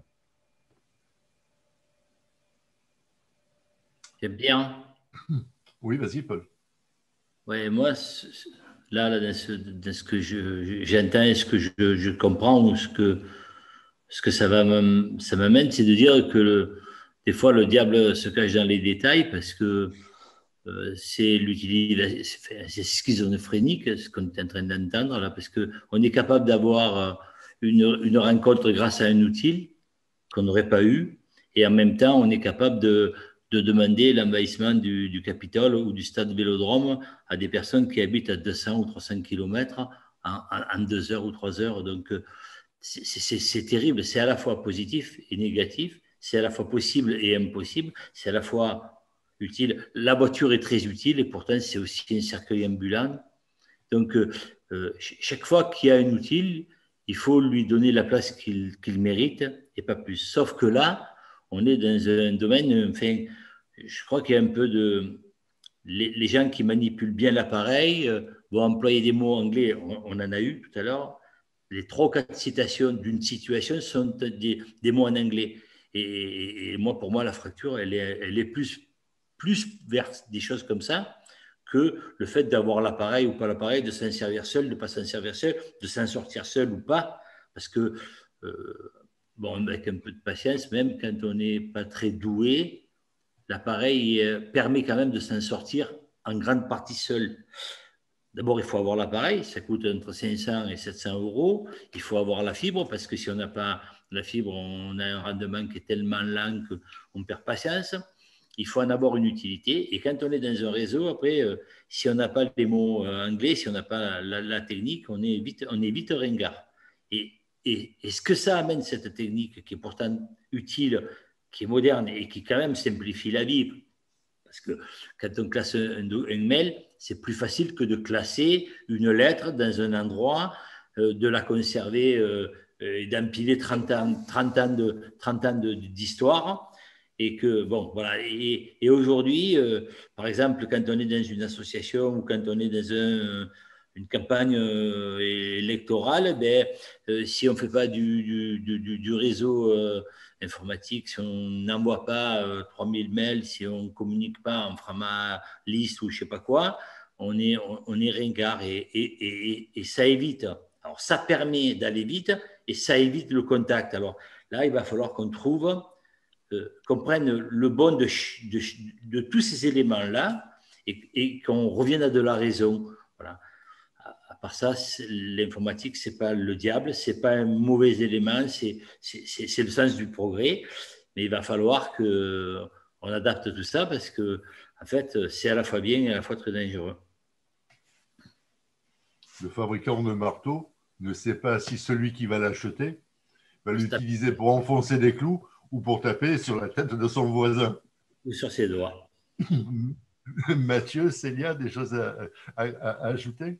C'est bien. Oui, vas-y, Paul. Ouais, moi, là, dans ce que j'entends et ce que je comprends, ou ce que ça m'amène, c'est de dire que des fois, le diable se cache dans les détails parce que c'est l'utilisation, c'est schizophrénique ce qu'on est en train d'entendre là, parce qu'on est capable d'avoir une rencontre grâce à un outil qu'on n'aurait pas eu, et en même temps, on est capable de demander l'envahissement du Capitole ou du stade Vélodrome à des personnes qui habitent à 200 ou 300 kilomètres en 2 heures ou 3 heures. Donc, c'est terrible. C'est à la fois positif et négatif. C'est à la fois possible et impossible. C'est à la fois utile. La voiture est très utile et pourtant, c'est aussi un cercueil ambulant. Donc, chaque fois qu'il y a un outil, il faut lui donner la place qu'il mérite et pas plus. Sauf que là, on est dans un domaine, enfin, je crois qu'il y a un peu de... Les gens qui manipulent bien l'appareil vont employer des mots anglais, on en a eu tout à l'heure. Les 3 ou 4 citations d'une situation sont des mots en anglais. Et moi, pour moi, la fracture, elle est plus vers des choses comme ça que le fait d'avoir l'appareil ou pas l'appareil, de s'en servir seul, de ne pas s'en servir seul, de s'en sortir seul ou pas. Parce que, bon, avec un peu de patience, même quand on n'est pas très doué, l'appareil permet quand même de s'en sortir en grande partie seul. D'abord, il faut avoir l'appareil, ça coûte entre 500 et 700 euros. Il faut avoir la fibre, parce que si on n'a pas la fibre, on a un rendement qui est tellement lent qu'on perd patience. Il faut en avoir une utilité. Et quand on est dans un réseau, après, si on n'a pas les mots anglais, si on n'a pas la technique, on est vite ringard. Et, et ce que ça amène, cette technique, qui est pourtant utile, qui est moderne et qui quand même simplifie la vie, parce que quand on classe un mail, c'est plus facile que de classer une lettre dans un endroit, de la conserver et d'empiler 30 ans d'histoire. Et que, bon, voilà. Et aujourd'hui, par exemple, quand on est dans une association ou quand on est dans une campagne électorale, ben, si on ne fait pas du réseau informatique, si on n'envoie pas 3000 mails, si on ne communique pas en format liste ou je ne sais pas quoi, on est ringard et ça évite. Alors, ça permet d'aller vite et ça évite le contact. Alors là, il va falloir qu'on trouve, qu'on prenne le bon de tous ces éléments-là et qu'on revienne à de la raison. Voilà. À part ça, l'informatique, c'est pas le diable, c'est pas un mauvais élément, c'est le sens du progrès. Mais il va falloir qu'on adapte tout ça parce que, en fait, c'est à la fois bien et à la fois très dangereux. Le fabricant de marteau ne sait pas si celui qui va l'acheter va l'utiliser pour enfoncer des clous ou pour taper sur la tête de son voisin. Ou sur ses doigts. Mathieu, Célia, des choses à ajouter?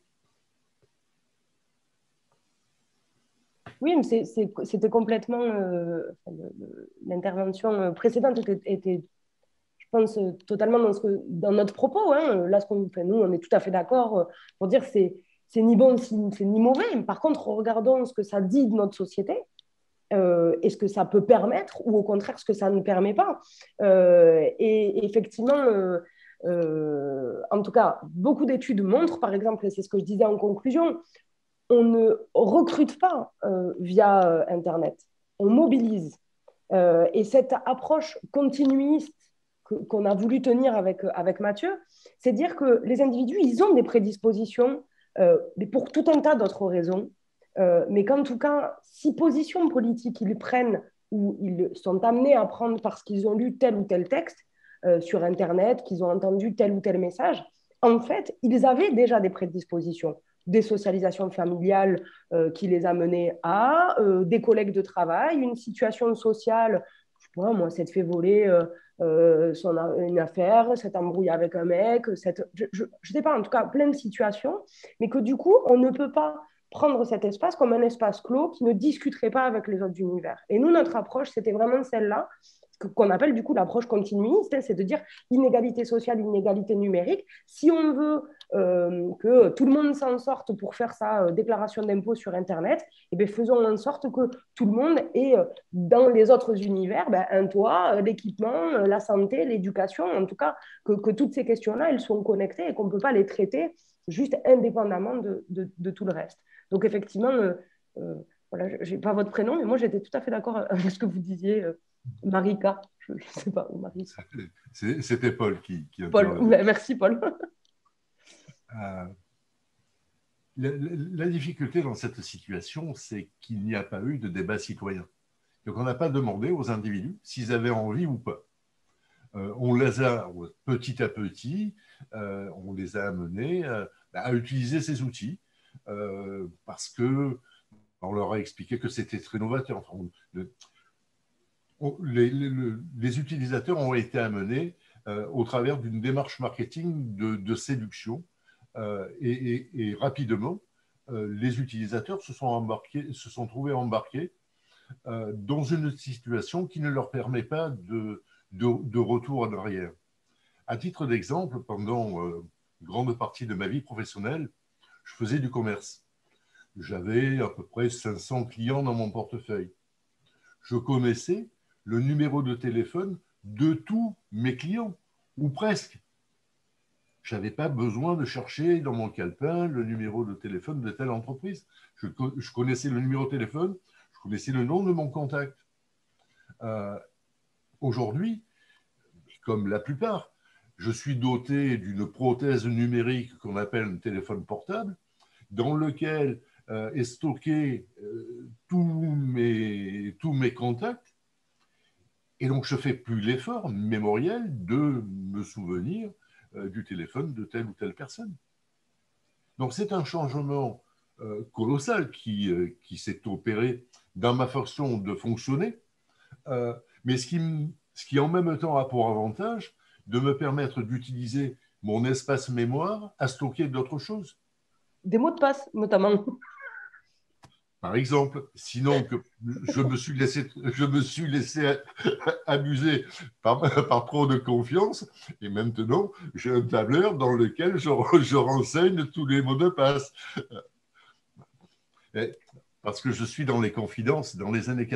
oui, mais c'était complètement. L'intervention précédente était, je pense, totalement dans notre propos. Hein. Là, ce qu'on fait, nous, on est tout à fait d'accord pour dire que c'est ni bon, c'est ni mauvais. Par contre, regardons ce que ça dit de notre société. Et ce que ça peut permettre, ou au contraire ce que ça ne permet pas. Et effectivement, en tout cas, beaucoup d'études montrent, par exemple, et c'est ce que je disais en conclusion, on ne recrute pas via Internet, on mobilise. Et cette approche continuiste qu'on a voulu tenir avec Mathieu, c'est dire que les individus, ils ont des prédispositions pour tout un tas d'autres raisons, mais qu'en tout cas, si position politique ils prennent ou ils sont amenés à prendre parce qu'ils ont lu tel ou tel texte sur Internet, qu'ils ont entendu tel ou tel message, en fait, ils avaient déjà des prédispositions, des socialisations familiales qui les amenaient à, des collègues de travail, une situation sociale, je sais pas, moi, s'être fait voler une affaire, cette embrouille avec un mec, je sais pas, en tout cas, plein de situations, mais que du coup, on ne peut pas prendre cet espace comme un espace clos qui ne discuterait pas avec les autres univers. Et nous, notre approche, c'était vraiment celle-là, qu'on appelle du coup l'approche continuiste, c'est de dire inégalité sociale, inégalité numérique. Si on veut que tout le monde s'en sorte pour faire sa déclaration d'impôt sur Internet, et bien faisons en sorte que tout le monde ait dans les autres univers un toit, l'équipement, la santé, l'éducation, en tout cas que toutes ces questions-là, elles sont connectées et qu'on ne peut pas les traiter juste indépendamment de tout le reste. Donc effectivement, voilà, je n'ai pas votre prénom, mais moi j'étais tout à fait d'accord avec ce que vous disiez, Marika. Je ne sais pas, ou Marika. C'était Paul qui Paul, merci Paul. La difficulté dans cette situation, c'est qu'il n'y a pas eu de débat citoyen. Donc on n'a pas demandé aux individus s'ils avaient envie ou pas. On les a petit à petit, on les a amenés à utiliser ces outils parce que on leur a expliqué que c'était très novateur. Enfin, les utilisateurs ont été amenés au travers d'une démarche marketing de séduction et rapidement, les utilisateurs se sont trouvés embarqués dans une situation qui ne leur permet pas de retour en arrière. À titre d'exemple, pendant une grande partie de ma vie professionnelle, je faisais du commerce. J'avais à peu près 500 clients dans mon portefeuille. Je connaissais le numéro de téléphone de tous mes clients, ou presque. Je n'avais pas besoin de chercher dans mon calepin le numéro de téléphone de telle entreprise. Je connaissais le numéro de téléphone, je connaissais le nom de mon contact. Aujourd'hui, comme la plupart, je suis doté d'une prothèse numérique qu'on appelle un téléphone portable, dans lequel est stocké tous mes contacts. Et donc, je ne fais plus l'effort mémoriel de me souvenir du téléphone de telle ou telle personne. Donc, c'est un changement colossal qui s'est opéré dans ma façon de fonctionner, mais ce qui en même temps a pour avantage de me permettre d'utiliser mon espace mémoire à stocker d'autres choses. Des mots de passe, notamment. Par exemple, sinon que je me suis laissé abuser par trop de confiance, et maintenant j'ai un tableur dans lequel je renseigne tous les mots de passe. Parce que je suis dans les confidences, dans les années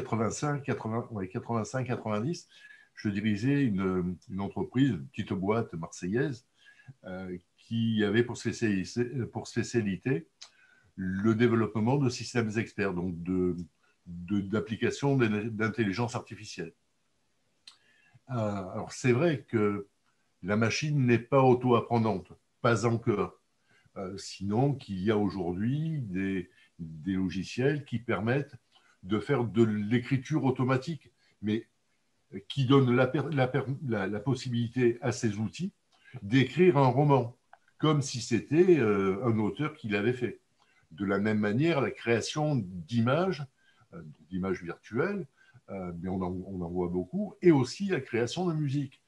85-90, je dirigeais une entreprise, une petite boîte marseillaise, qui avait pour spécialité le développement de systèmes experts, donc d'applications d'intelligence artificielle. Alors, c'est vrai que la machine n'est pas auto-apprenante, pas encore. Sinon qu'il y a aujourd'hui des logiciels qui permettent de faire de l'écriture automatique, mais qui donnent la possibilité à ces outils d'écrire un roman, comme si c'était un auteur qui l'avait fait. De la même manière, la création d'images virtuelles, mais on en voit beaucoup, et aussi la création de musique.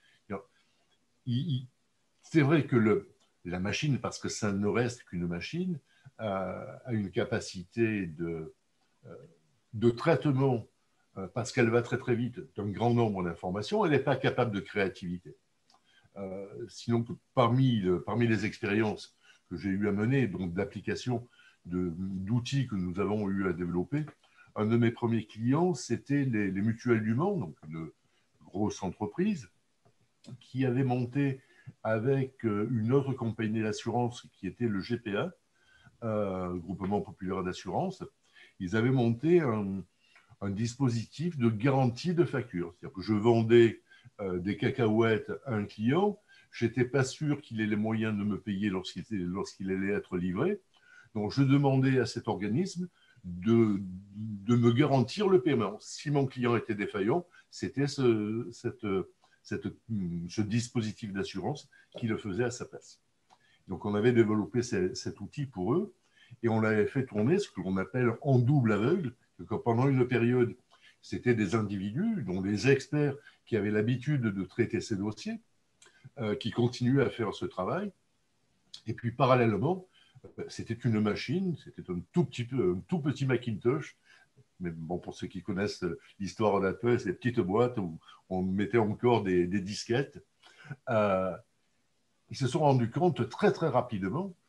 C'est vrai que la machine, parce que ça ne reste qu'une machine, a une capacité de traitement, parce qu'elle va très très vite, d'un grand nombre d'informations, elle n'est pas capable de créativité. Sinon, parmi les expériences que j'ai eu à mener, donc d'applications, d'outils que nous avons eu à développer, un de mes premiers clients, c'était les Mutuelles du Mans, donc une grosse entreprise qui avait monté avec une autre compagnie d'assurance qui était le GPA, Groupement Populaire d'Assurance. Ils avaient monté un dispositif de garantie de facture. C'est-à-dire que je vendais des cacahuètes à un client, je n'étais pas sûr qu'il ait les moyens de me payer lorsqu'il allait être livré. Donc, je demandais à cet organisme de me garantir le paiement. Si mon client était défaillant, c'était ce dispositif d'assurance qui le faisait à sa place. Donc, on avait développé cet outil pour eux et on l'avait fait tourner, ce que l'on appelle en double aveugle. Donc, pendant une période, c'était des individus, dont des experts qui avaient l'habitude de traiter ces dossiers, qui continuaient à faire ce travail. Et puis, parallèlement, c'était une machine, c'était un tout petit Macintosh. Mais bon, pour ceux qui connaissent l'histoire d'Apple, c'est des petites boîtes où on mettait encore des disquettes. Ils se sont rendus compte très, très rapidement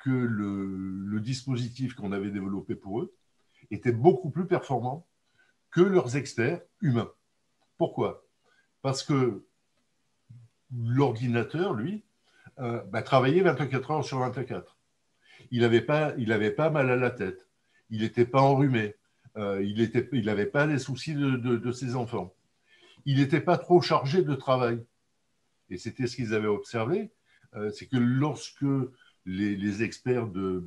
que le dispositif qu'on avait développé pour eux était beaucoup plus performant que leurs experts humains. Pourquoi? Parce que l'ordinateur, lui, travaillait 24 heures sur 24. Il n'avait pas mal à la tête. Il n'était pas enrhumé. Il n'avait pas les soucis de ses enfants. Il n'était pas trop chargé de travail. Et c'était ce qu'ils avaient observé, c'est que lorsque les experts de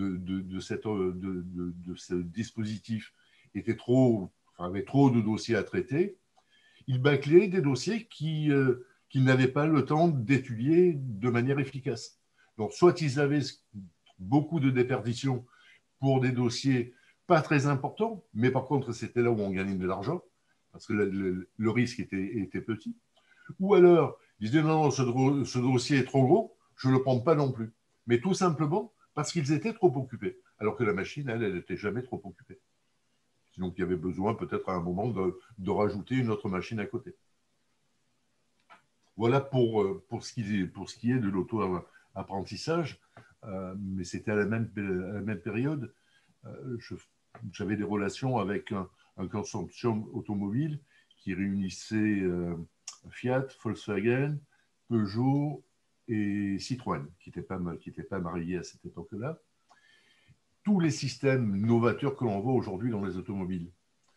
ce dispositif avaient trop de dossiers à traiter, ils bâclaient des dossiers qu'ils n'avaient pas le temps d'étudier de manière efficace. Donc, soit ils avaient beaucoup de déperditions pour des dossiers pas très importants, mais par contre, c'était là où on gagnait de l'argent, parce que le risque était petit. Ou alors, ils disaient non, ce dossier est trop gros, je ne le prends pas non plus. Mais tout simplement parce qu'ils étaient trop occupés, alors que la machine, elle n'était jamais trop occupée. Donc, il y avait besoin peut-être à un moment de rajouter une autre machine à côté. Voilà pour ce qui est de l'auto-apprentissage, mais c'était à la même période. J'avais des relations avec un consortium automobile qui réunissait Fiat, Volkswagen, Peugeot et Citroën, qui n'étaient pas mariés à cette époque-là. Tous les systèmes novateurs que l'on voit aujourd'hui dans les automobiles,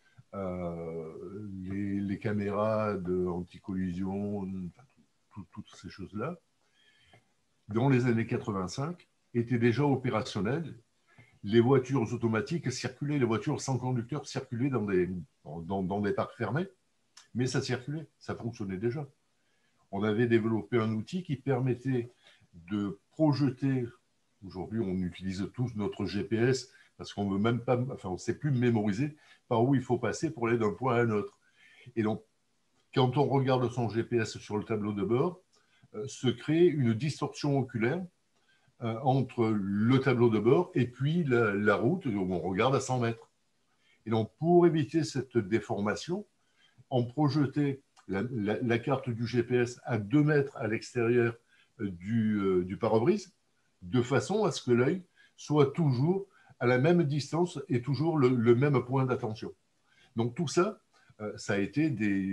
les caméras anti-collision, toutes ces choses-là, dans les années 85, étaient déjà opérationnelles. Les voitures automatiques circulaient, les voitures sans conducteur circulaient dans des parcs fermés, mais ça circulait, ça fonctionnait déjà. On avait développé un outil qui permettait de projeter. Aujourd'hui, on utilise tous notre GPS parce qu'on veut même pas, on ne sait plus mémoriser par où il faut passer pour aller d'un point à un autre. Et donc, quand on regarde son GPS sur le tableau de bord, se crée une distorsion oculaire entre le tableau de bord et puis la route où on regarde à 100 mètres. Et donc, pour éviter cette déformation, on projetait la carte du GPS à 2 mètres à l'extérieur du pare-brise, de façon à ce que l'œil soit toujours à la même distance et toujours le même point d'attention. Donc tout ça, ça a été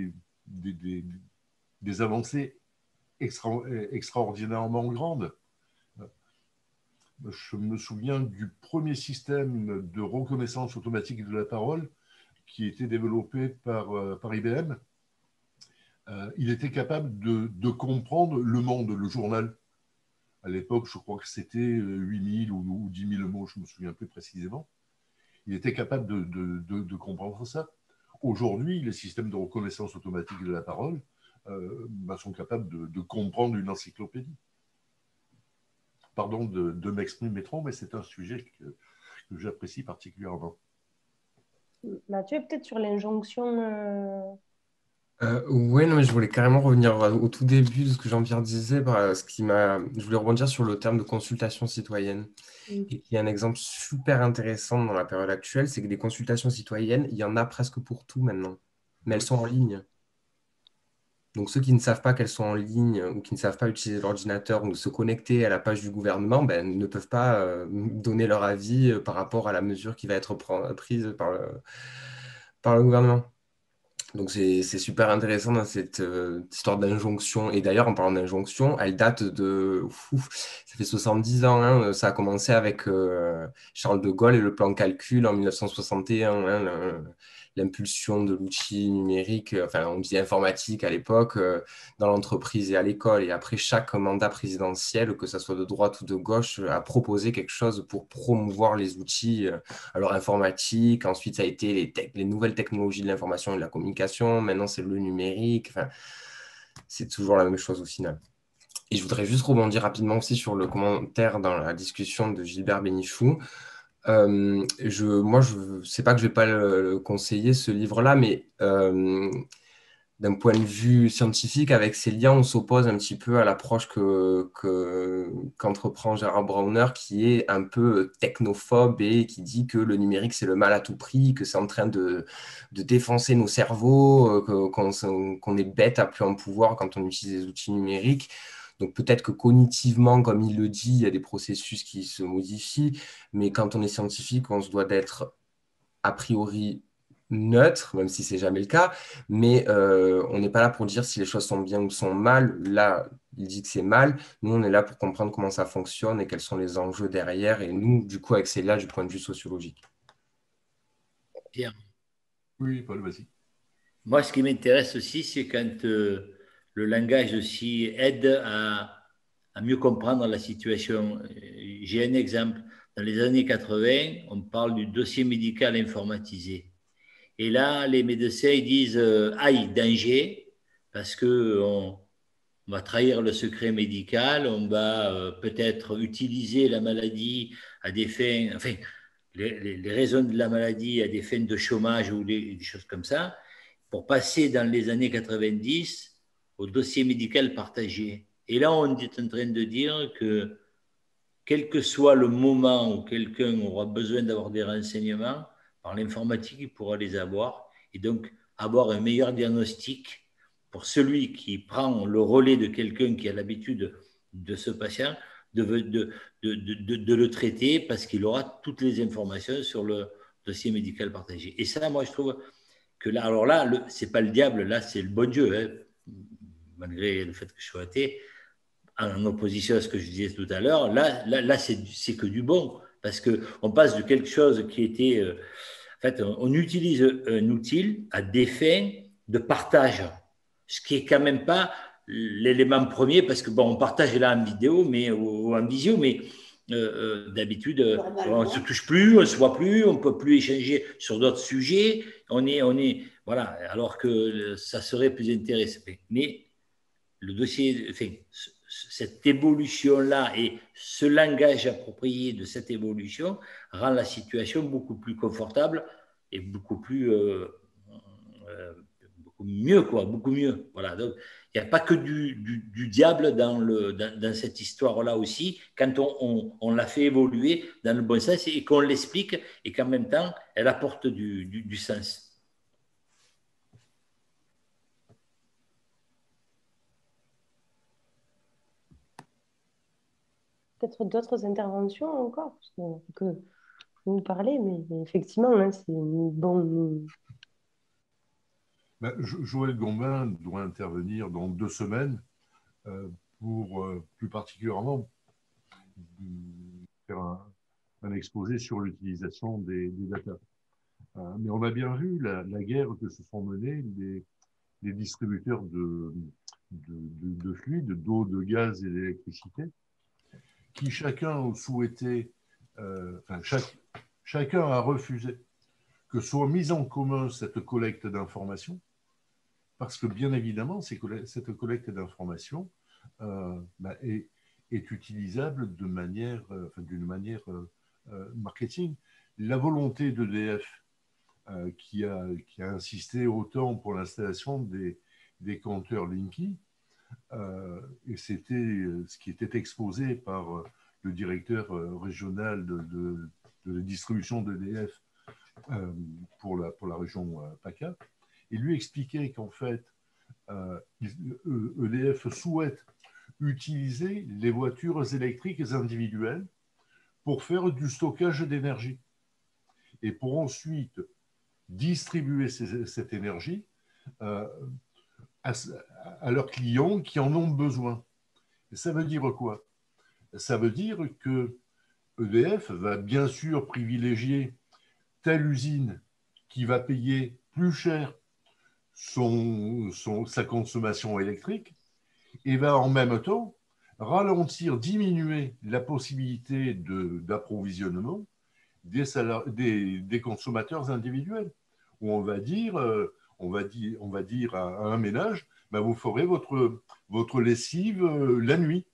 des avancées extraordinairement grandes. Je me souviens du premier système de reconnaissance automatique de la parole qui était développé par IBM. Il était capable de comprendre le monde, le journal. À l'époque, je crois que c'était 8000 ou 10 000 mots, je ne me souviens plus précisément. Il était capable de comprendre ça. Aujourd'hui, les systèmes de reconnaissance automatique de la parole sont capables de comprendre une encyclopédie. Pardon de m'exprimer trop, mais c'est un sujet que j'apprécie particulièrement. Mathieu, peut-être sur l'injonction... Oui, non, mais je voulais carrément revenir au tout début de ce que Jean-Pierre disait. Je voulais rebondir sur le terme de consultation citoyenne. Et il y a un exemple super intéressant dans la période actuelle, c'est que des consultations citoyennes, il y en a presque pour tout maintenant, mais elles sont en ligne. Donc ceux qui ne savent pas qu'elles sont en ligne ou qui ne savent pas utiliser l'ordinateur ou se connecter à la page du gouvernement, ne peuvent pas donner leur avis par rapport à la mesure qui va être prise par le gouvernement. Donc c'est super intéressant dans cette histoire d'injonction. Et d'ailleurs, en parlant d'injonction, elle date ça fait 70 ans. Hein, ça a commencé avec Charles de Gaulle et le plan calcul en 1961. L'impulsion de l'outil numérique, on disait informatique à l'époque, dans l'entreprise et à l'école. Et après chaque mandat présidentiel, que ce soit de droite ou de gauche, a proposé quelque chose pour promouvoir les outils. Alors informatique, ensuite ça a été les nouvelles technologies de l'information et de la communication. Maintenant, c'est le numérique. C'est toujours la même chose au final. Et je voudrais juste rebondir rapidement aussi sur le commentaire dans la discussion de Gilbert Bénichou. Moi, je sais pas que je vais pas le conseiller, ce livre-là, mais d'un point de vue scientifique, avec Célia, on s'oppose un petit peu à l'approche qu'entreprend Gérard Bronner, qui est un peu technophobe et qui dit que le numérique, c'est le mal à tout prix, que c'est en train de défoncer nos cerveaux, qu'on est bête à plus en pouvoir quand on utilise les outils numériques. Donc peut-être que cognitivement, comme il le dit, il y a des processus qui se modifient, mais quand on est scientifique, on se doit d'être a priori neutre, même si c'est jamais le cas, mais on n'est pas là pour dire si les choses sont bien ou sont mal. Là, il dit que c'est mal. Nous, on est là pour comprendre comment ça fonctionne et quels sont les enjeux derrière. Et nous, du coup, avec Célia, du point de vue sociologique. Pierre. Oui, Paul, vas-y. Moi, ce qui m'intéresse aussi, c'est quand le langage aussi aide à mieux comprendre la situation. J'ai un exemple. Dans les années 80, on parle du dossier médical informatisé. Et là, les médecins ils disent aïe, danger, parce qu'on va trahir le secret médical, on va peut-être utiliser la maladie à des fins, enfin, les raisons de la maladie à des fins de chômage ou des choses comme ça, pour passer dans les années 90 au dossier médical partagé. Et là, on est en train de dire que quel que soit le moment où quelqu'un aura besoin d'avoir des renseignements, par l'informatique, il pourra les avoir et donc avoir un meilleur diagnostic pour celui qui prend le relais de quelqu'un qui a l'habitude de ce patient, de le traiter parce qu'il aura toutes les informations sur le dossier médical partagé. Et ça, moi, je trouve que là, alors là, c'est pas le diable, là, c'est le bon Dieu, hein, malgré le fait que je sois athée, en opposition à ce que je disais tout à l'heure, là c'est que du bon, parce qu'on passe de quelque chose qui était... en fait, on utilise un outil à des fins de partage, ce qui est quand même pas l'élément premier, parce que bon, on partage là en vidéo ou en visio, mais d'habitude, on ne se touche plus, on ne se voit plus, on ne peut plus échanger sur d'autres sujets, voilà, alors que ça serait plus intéressant. Mais le dossier, enfin, cette évolution-là et ce langage approprié de cette évolution rend la situation beaucoup plus confortable et beaucoup mieux, quoi, beaucoup mieux. Voilà. Donc, il n'y a pas que du diable dans cette histoire-là aussi, quand on l'a fait évoluer dans le bon sens et qu'on l'explique et qu'en même temps, elle apporte du sens. Peut-être d'autres interventions encore, parce qu'on peut que nous parler, mais effectivement, hein, c'est bon. Ben, Joël Gombin doit intervenir dans 2 semaines pour plus particulièrement faire un exposé sur l'utilisation des data. Mais on a bien vu la guerre que se sont menées les distributeurs de fluides, d'eau, de gaz et d'électricité, qui chacun ont souhaité, chacun a refusé que soit mise en commun cette collecte d'informations, parce que bien évidemment, cette collecte d'informations est utilisable d'une manière marketing. La volonté d'EDF, qui a insisté autant pour l'installation des compteurs Linky, et c'était ce qui était exposé par le directeur régional de la distribution d'EDF pour la région PACA. Il lui expliquait qu'en fait, EDF souhaite utiliser les voitures électriques individuelles pour faire du stockage d'énergie et pour ensuite distribuer cette énergie à leurs clients qui en ont besoin. Et ça veut dire quoi? Ça veut dire que EDF va bien sûr privilégier telle usine qui va payer plus cher sa consommation électrique et va en même temps ralentir, diminuer la possibilité d'approvisionnement des consommateurs individuels. Où on va dire à un ménage, ben vous ferez votre lessive la nuit.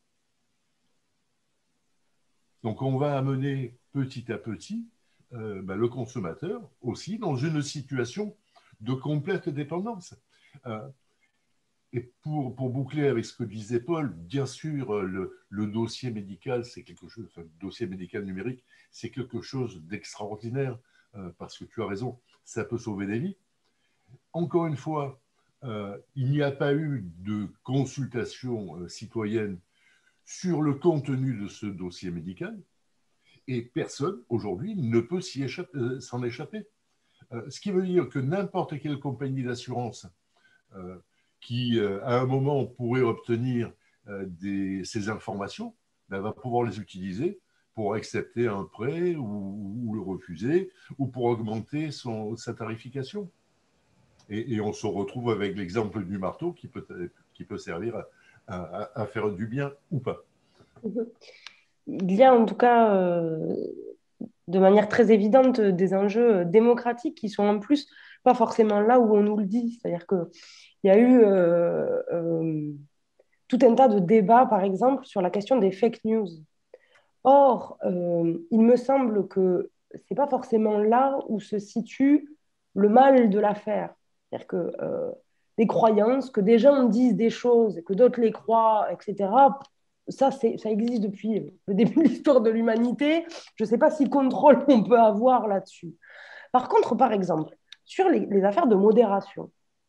Donc on va amener petit à petit le consommateur aussi dans une situation de complète dépendance. Et pour boucler avec ce que disait Paul, bien sûr, le dossier médical, c'est quelque chose, le dossier médical numérique, c'est quelque chose d'extraordinaire, parce que tu as raison, ça peut sauver des vies. Encore une fois, il n'y a pas eu de consultation citoyenne sur le contenu de ce dossier médical et personne aujourd'hui ne peut s'en échapper. Ce qui veut dire que n'importe quelle compagnie d'assurance qui, à un moment, pourrait obtenir ces informations, va pouvoir les utiliser pour accepter un prêt ou le refuser, ou pour augmenter sa tarification. Et on se retrouve avec l'exemple du marteau qui peut servir à faire du bien ou pas. Il y a en tout cas, de manière très évidente, des enjeux démocratiques qui sont en plus pas forcément là où on nous le dit. C'est-à-dire qu'il y a eu tout un tas de débats, par exemple, sur la question des fake news. Or, il me semble que ce n'est pas forcément là où se situe le mal de l'affaire. C'est-à-dire que des croyances, que des gens disent des choses et que d'autres les croient, etc., ça existe depuis le début de l'histoire de l'humanité. Je ne sais pas si contrôle on peut avoir là-dessus. Par contre, par exemple, sur les affaires de modération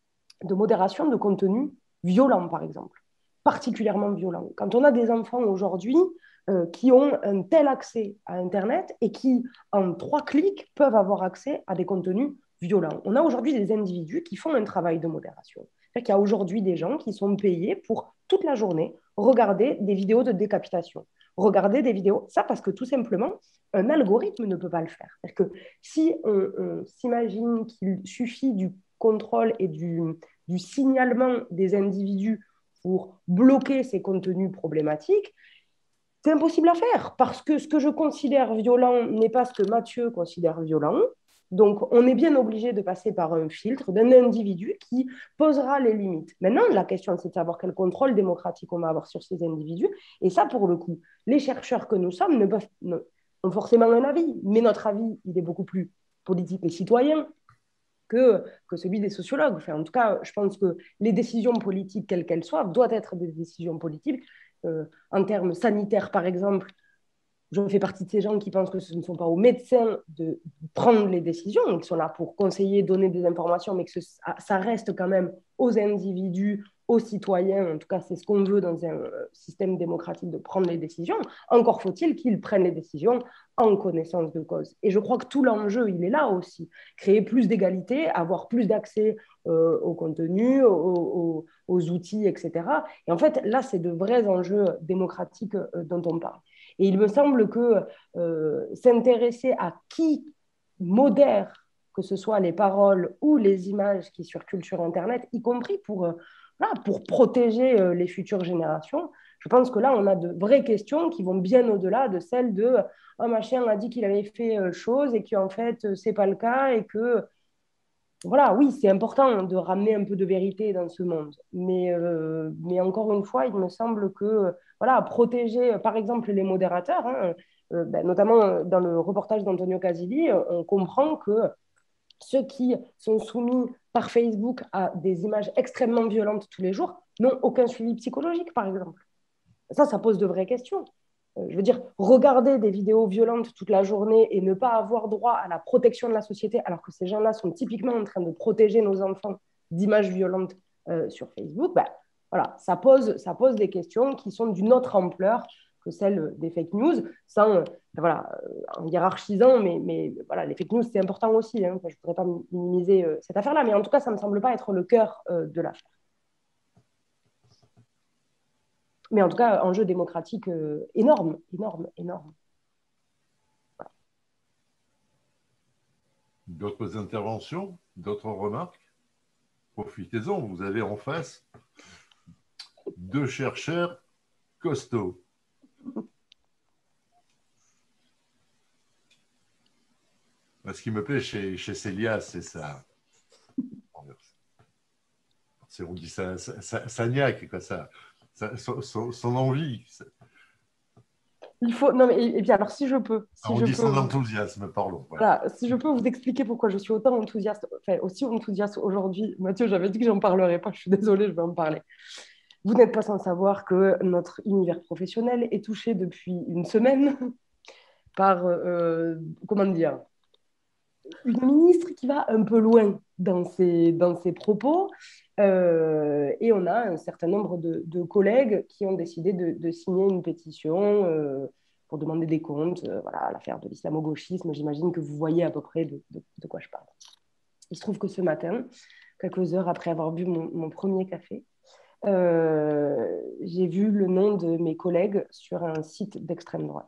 de contenu violent, par exemple, particulièrement violent. Quand on a des enfants aujourd'hui qui ont un tel accès à Internet et qui, en 3 clics, peuvent avoir accès à des contenus violents. On a aujourd'hui des individus qui font un travail de modération. C'est-à-dire qu'il y a aujourd'hui des gens qui sont payés pour toute la journée regarder des vidéos de décapitation, regarder des vidéos, ça parce que tout simplement, un algorithme ne peut pas le faire. C'est-à-dire que si on s'imagine qu'il suffit du contrôle et du signalement des individus pour bloquer ces contenus problématiques, c'est impossible à faire parce que ce que je considère violent n'est pas ce que Mathieu considère violent. Donc, on est bien obligé de passer par un filtre d'un individu qui posera les limites. Maintenant, la question, c'est de savoir quel contrôle démocratique on va avoir sur ces individus. Et ça, pour le coup, les chercheurs que nous sommes ont forcément un avis. Mais notre avis, il est beaucoup plus politique et citoyen que celui des sociologues. Enfin, en tout cas, je pense que les décisions politiques, quelles qu'elles soient, doivent être des décisions politiques. En termes sanitaires, par exemple, je fais partie de ces gens qui pensent que ce ne sont pas aux médecins de prendre les décisions, ils sont là pour conseiller, donner des informations, mais que ça reste quand même aux individus, aux citoyens, en tout cas c'est ce qu'on veut dans un système démocratique, de prendre les décisions. Encore faut-il qu'ils prennent les décisions en connaissance de cause. Et je crois que tout l'enjeu, il est là aussi. Créer plus d'égalité, avoir plus d'accès au contenu, aux outils, etc. Et en fait, là, c'est de vrais enjeux démocratiques dont on parle. Et il me semble que s'intéresser à qui modère, que ce soit les paroles ou les images qui circulent sur Internet, y compris pour protéger les futures générations, je pense que là, on a de vraies questions qui vont bien au-delà de celles de « Oh, machin a dit qu'il avait fait chose et qu'en fait, ce n'est pas le cas et que… » Voilà, oui, c'est important de ramener un peu de vérité dans ce monde. Mais encore une fois, il me semble que voilà, protéger, par exemple, les modérateurs, hein, notamment dans le reportage d'Antonio Casilli, on comprend que ceux qui sont soumis par Facebook à des images extrêmement violentes tous les jours n'ont aucun suivi psychologique, par exemple. Ça pose de vraies questions. Je veux dire, regarder des vidéos violentes toute la journée et ne pas avoir droit à la protection de la société, alors que ces gens-là sont typiquement en train de protéger nos enfants d'images violentes sur Facebook, voilà, ça pose des questions qui sont d'une autre ampleur que celle des fake news, sans, en hiérarchisant, mais voilà, les fake news, c'est important aussi. Hein. Je ne voudrais pas minimiser cette affaire-là, mais en tout cas, ça ne me semble pas être le cœur de l'affaire. Mais en tout cas, enjeu démocratique énorme. Voilà. D'autres interventions, d'autres remarques? Profitez-en, vous avez en face 2 chercheurs costauds. Ce qui me plaît chez Célia, c'est ça. On dit ça niaque, quoi, son envie. Il faut. Non, mais, et bien, alors, si je peux. On dit son enthousiasme, pardon. Voilà, si je peux vous expliquer pourquoi je suis autant enthousiaste, aussi enthousiaste aujourd'hui. Mathieu, j'avais dit que j'en parlerais pas, je suis désolée, je vais en parler. Vous n'êtes pas sans savoir que notre univers professionnel est touché depuis une semaine par, comment dire, une ministre qui va un peu loin dans ses propos. Et on a un certain nombre de collègues qui ont décidé de signer une pétition pour demander des comptes. Voilà, l'affaire de l'islamo-gauchisme, j'imagine que vous voyez à peu près de quoi je parle. Il se trouve que ce matin, quelques heures après avoir bu mon premier café, j'ai vu le nom de mes collègues sur un site d'extrême droite.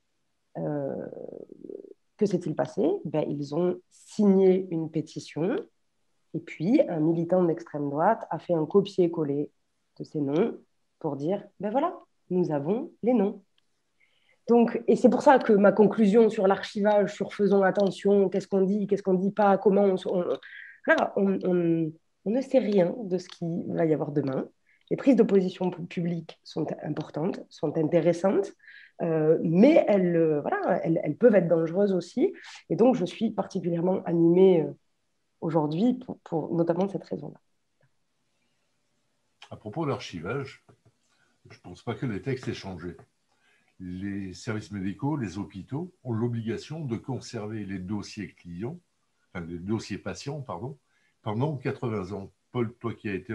Que s'est-il passé? Ils ont signé une pétition et puis un militant d'extrême droite a fait un copier-coller de ces noms pour dire, voilà, nous avons les noms. Donc, et c'est pour ça que ma conclusion sur l'archivage, sur faisons attention, qu'est-ce qu'on dit pas, comment on ne sait rien de ce qu'il va y avoir demain. Les prises de position publiques sont importantes, sont intéressantes, mais elles peuvent être dangereuses aussi. Et donc, je suis particulièrement animée aujourd'hui pour notamment cette raison-là. À propos de l'archivage, je ne pense pas que les textes aient changé. Les services médicaux, les hôpitaux ont l'obligation de conserver les dossiers clients, enfin les dossiers patients, pardon, pendant 80 ans. Paul, toi qui a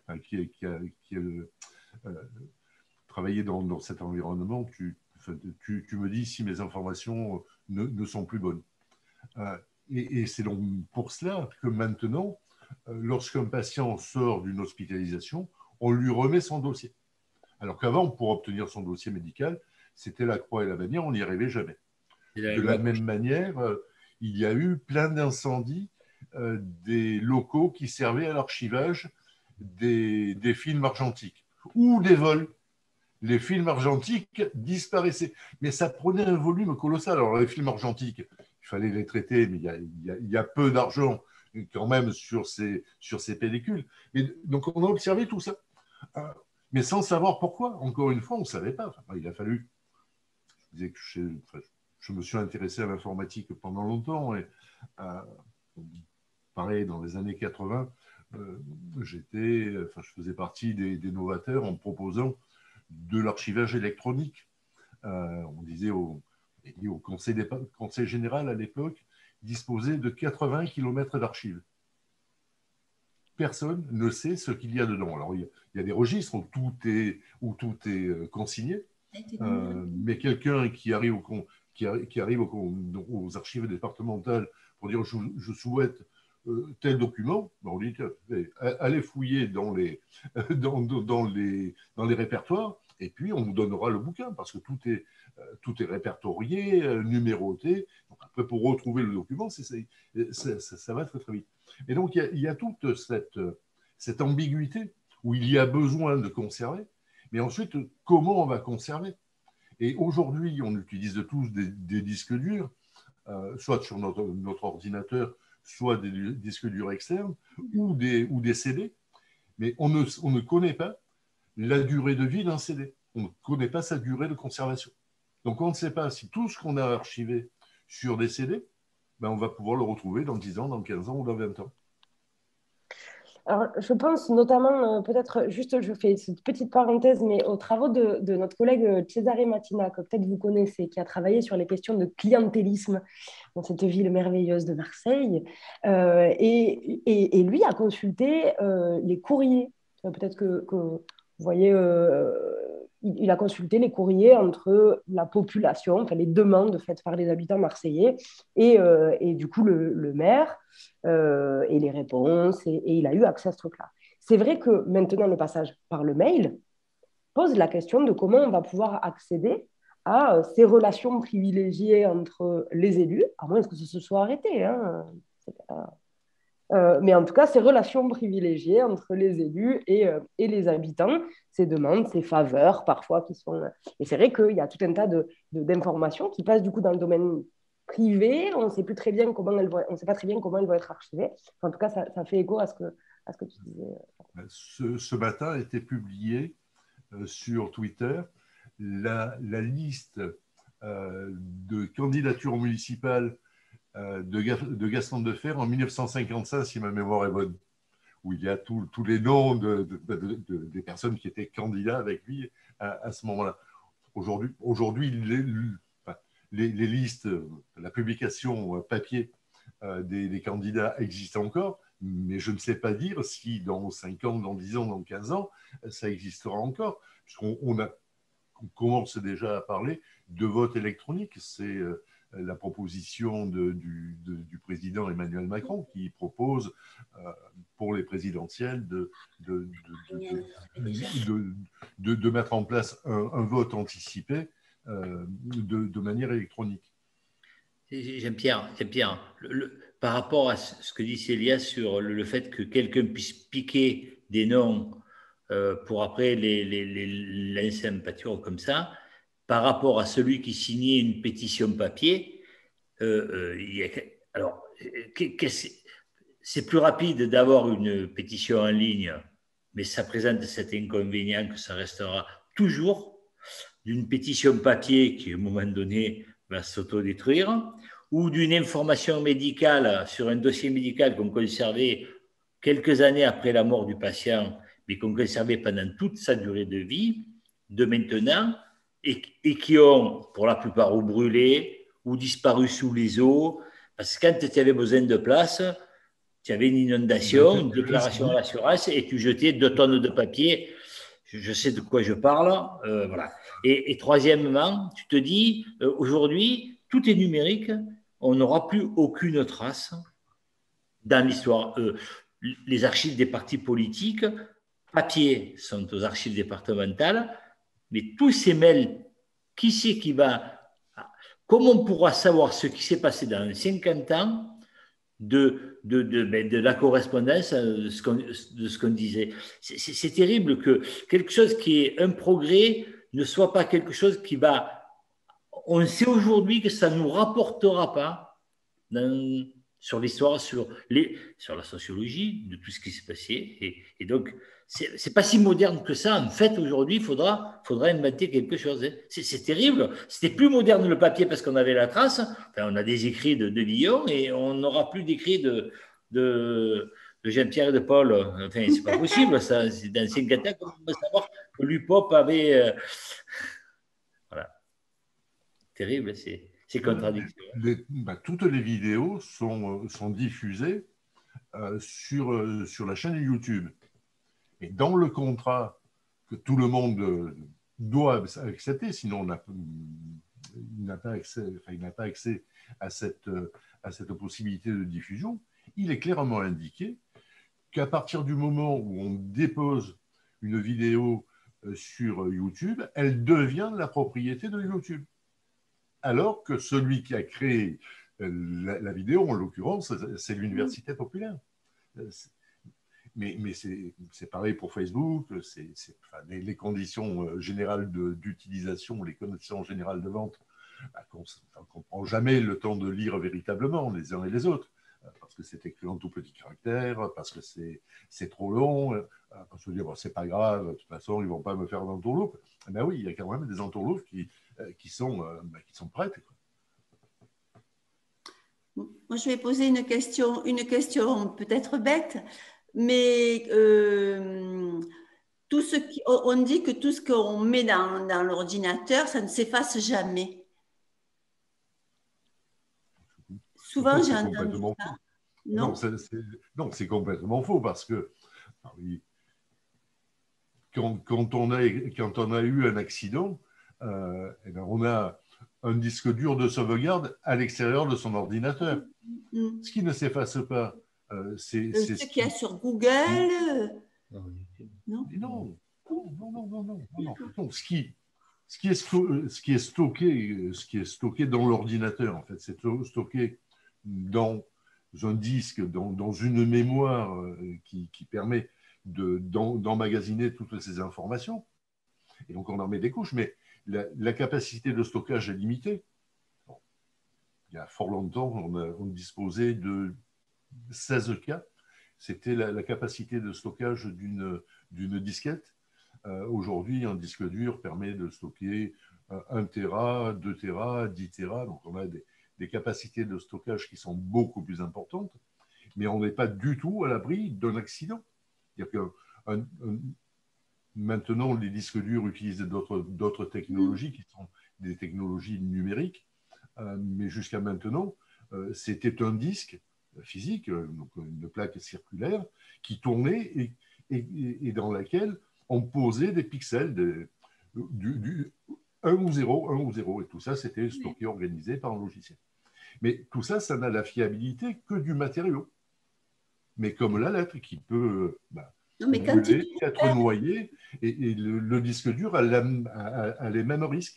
travaillé dans cet environnement, tu me dis si mes informations ne sont plus bonnes. Et c'est donc pour cela que maintenant, lorsqu'un patient sort d'une hospitalisation, on lui remet son dossier. Alors qu'avant, pour obtenir son dossier médical, c'était la croix et la bannière, on n'y arrivait jamais. De la même manière, il y a eu plein d'incendies des locaux qui servaient à l'archivage des films argentiques ou des vols. Les films argentiques disparaissaient. Mais ça prenait un volume colossal. Alors, les films argentiques, il fallait les traiter, mais il y a peu d'argent quand même sur ces pellicules. Et donc, on a observé tout ça. Mais sans savoir pourquoi. Encore une fois, on ne savait pas. Enfin, il a fallu... Je disais que je me suis intéressé à l'informatique pendant longtemps. Et pareil, dans les années 80, je faisais partie des novateurs en proposant de l'archivage électronique. On disait au conseil général à l'époque, disposait de 80 km d'archives. Personne ne sait ce qu'il y a dedans. Alors, il y a des registres où tout est consigné, mais quelqu'un qui arrive aux archives départementales pour dire je souhaite tel document, on dit allez fouiller dans les répertoires et puis on vous donnera le bouquin parce que tout est répertorié, numéroté. Donc après, pour retrouver le document, ça va très très vite. Et donc il y a toute cette ambiguïté où il y a besoin de conserver, mais ensuite comment on va conserver? Et aujourd'hui, on utilise tous des disques durs, soit sur notre ordinateur, soit des disques durs externes ou des CD, mais on ne connaît pas la durée de vie d'un CD. On ne connaît pas sa durée de conservation. Donc, on ne sait pas si tout ce qu'on a archivé sur des CD, on va pouvoir le retrouver dans 10 ans, dans 15 ans ou dans 20 ans. Alors, je pense notamment, peut-être juste, je fais cette petite parenthèse, mais aux travaux de notre collègue Cesare Mattina, que peut-être vous connaissez, qui a travaillé sur les questions de clientélisme dans cette ville merveilleuse de Marseille. Et lui a consulté les courriers. Peut-être que vous voyez, il a consulté les courriers entre la population, enfin les demandes faites par les habitants marseillais et du coup le maire et les réponses, et il a eu accès à ce truc-là. C'est vrai que maintenant le passage par le mail pose la question de comment on va pouvoir accéder à ces relations privilégiées entre les élus, à moins que ce se soit arrêté, hein. Mais en tout cas, ces relations privilégiées entre les élus et les habitants, ces demandes, ces faveurs parfois qui sont... Et c'est vrai qu'il y a tout un tas d'informations qui passent du coup dans le domaine privé. On ne sait plus très bien comment elles vont, on sait pas très bien comment elles vont être archivées. Enfin, en tout cas, ça fait écho à ce que tu disais. Ce matin a été publié sur Twitter la liste de candidatures municipales de Gaston Defferre en 1955, si ma mémoire est bonne, où il y a tous les noms des personnes qui étaient candidats avec lui à ce moment-là. Aujourd'hui, les listes, la publication papier des candidats existent encore, mais je ne sais pas dire si dans 5 ans, dans 10 ans, dans 15 ans, ça existera encore. On commence déjà à parler de vote électronique. C'est la proposition du président Emmanuel Macron qui propose pour les présidentielles de mettre en place un vote anticipé de manière électronique. Jean-Pierre, par rapport à ce que dit Célia sur le fait que quelqu'un puisse piquer des noms pour après les sympathies comme ça, par rapport à celui qui signait une pétition papier, alors, c'est plus rapide d'avoir une pétition en ligne, mais ça présente cet inconvénient que ça restera toujours d'une pétition papier qui, à un moment donné, va s'autodétruire, ou d'une information médicale sur un dossier médical qu'on conservait quelques années après la mort du patient, mais qu'on conservait pendant toute sa durée de vie, de maintenant, et qui ont, pour la plupart, ou brûlé, ou disparu sous les eaux, parce que quand tu avais besoin de place, tu avais une inondation, une déclaration à l'assurance, et tu jetais 2 tonnes de papier. Je sais de quoi je parle. Voilà. Et troisièmement, tu te dis, aujourd'hui, tout est numérique, on n'aura plus aucune trace dans l'histoire. Les archives des partis politiques, papier, sont aux archives départementales, mais tous ces mails, qui c'est qui va... Comment on pourra savoir ce qui s'est passé dans 50 ans de la correspondance de ce qu'on disait. C'est terrible que quelque chose qui est un progrès ne soit pas quelque chose qui va... On sait aujourd'hui que ça ne nous rapportera pas sur l'histoire, sur la sociologie de tout ce qui s'est passé. Et donc, c'est pas si moderne que ça. En fait, aujourd'hui, il faudra inventer quelque chose. C'est terrible. C'était plus moderne le papier parce qu'on avait la trace. Enfin, on a des écrits de Villon et on n'aura plus d'écrits de Jean-Pierre et de Paul. Enfin, c'est pas possible. Ça, c'est dans 50 ans qu'on va savoir que l'UPOP avait... Voilà. Terrible, c'est contradictoire. Toutes les vidéos sont diffusées sur la chaîne YouTube. Et dans le contrat que tout le monde doit accepter, sinon il n'a pas accès à cette possibilité de diffusion, il est clairement indiqué qu'à partir du moment où on dépose une vidéo sur YouTube, elle devient la propriété de YouTube. Alors que celui qui a créé la vidéo, en l'occurrence, c'est l'université populaire. Mais c'est pareil pour Facebook, les conditions générales d'utilisation, les conditions générales de vente, on ne prend jamais le temps de lire véritablement les uns et les autres, parce que c'est écrit en tout petit caractère, parce que c'est trop long, parce qu'on se dit, bon, c'est pas grave, de toute façon, ils ne vont pas me faire d'entourloupe. Ben oui, il y a quand même des entourloupes qui sont prêtes. Moi, je vais poser une question peut-être bête, mais on dit que tout ce qu'on met dans l'ordinateur, ça ne s'efface jamais. Souvent, j'ai entendu ça. Non, c'est complètement faux parce que quand on a eu un accident, on a un disque dur de sauvegarde à l'extérieur de son ordinateur. Ce qui ne s'efface pas, c'est ce qu'il y a sur Google. Non. Ce qui est stocké dans l'ordinateur, en fait, c'est stocké dans un disque, dans une mémoire qui permet d'emmagasiner toutes ces informations. Et donc, on en met des couches, mais la capacité de stockage est limitée. Bon. Il y a fort longtemps, on disposait de 16 K. C'était la capacité de stockage d'une disquette. Aujourd'hui, un disque dur permet de stocker 1 Tera, 2 Tera, 10 Tera. Donc, on a des capacités de stockage qui sont beaucoup plus importantes, mais on n'est pas du tout à l'abri d'un accident. C'est-à-dire que maintenant, les disques durs utilisent d'autres technologies qui sont des technologies numériques, mais jusqu'à maintenant, c'était un disque physique, donc une plaque circulaire, qui tournait et dans laquelle on posait des pixels, du 1 ou 0, 1 ou 0. Et tout ça, c'était stocké, organisé par un logiciel. Mais tout ça, ça n'a la fiabilité que du matériau. Mais comme la lettre qui peut brûler, être noyée, et le disque dur a les mêmes risques.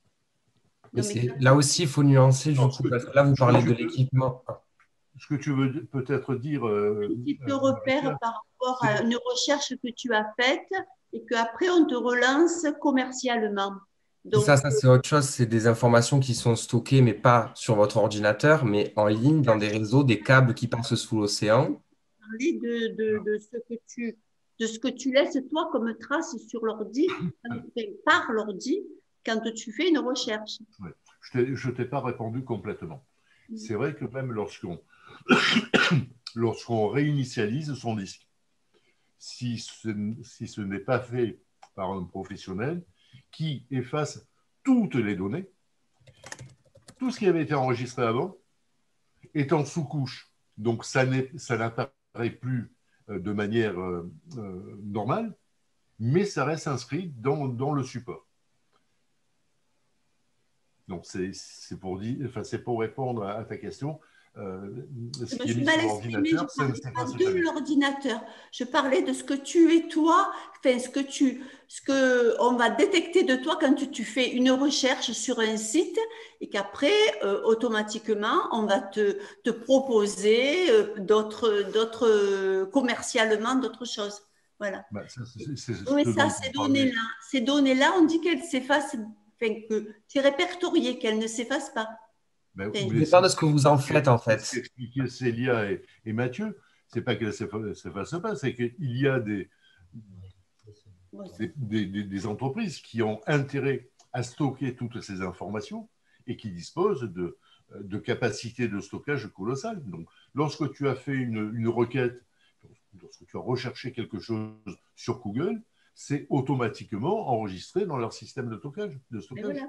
Là aussi, il faut nuancer, du coup, parce que là, vous parlez de l'équipement. Ce que tu veux peut-être dire… Un petit peu repère par rapport à une recherche que tu as faite et qu'après, on te relance commercialement. Donc, ça, c'est autre chose. C'est des informations qui sont stockées, mais pas sur votre ordinateur, mais en ligne, dans des réseaux, des câbles qui passent sous l'océan. Parler de ce que tu laisses, toi, comme trace sur l'ordi, par l'ordi, quand tu fais une recherche. Ouais. Je ne t'ai pas répondu complètement. C'est vrai que même lorsqu'on réinitialise son disque, si ce n'est pas fait par un professionnel qui efface toutes les données, tout ce qui avait été enregistré avant est en sous-couche. Donc, ça n'apparaît plus de manière normale, mais ça reste inscrit dans le support. Donc, c'est pour répondre à ta question. Ce qui est mis sur l'ordinateur, je ne parlais pas de l'ordinateur. Je parlais de ce que tu es toi, enfin, ce que on va détecter de toi quand tu fais une recherche sur un site et qu'après, automatiquement, on va te proposer commercialement d'autres choses. Voilà. Mais ça, ces données-là, on dit qu'elles s'effacent, enfin, que c'est répertorié, qu'elles ne s'effacent pas. Ça dépend de ce que vous en faites, en fait. Ce qu'expliquaient Célia et Mathieu, ce n'est pas qu'elles ne s'effacent pas, c'est qu'il y a des entreprises qui ont intérêt à stocker toutes ces informations et qui disposent de capacités de stockage colossales. Donc, lorsque tu as fait une requête, lorsque tu as recherché quelque chose sur Google, c'est automatiquement enregistré dans leur système de stockage. Voilà.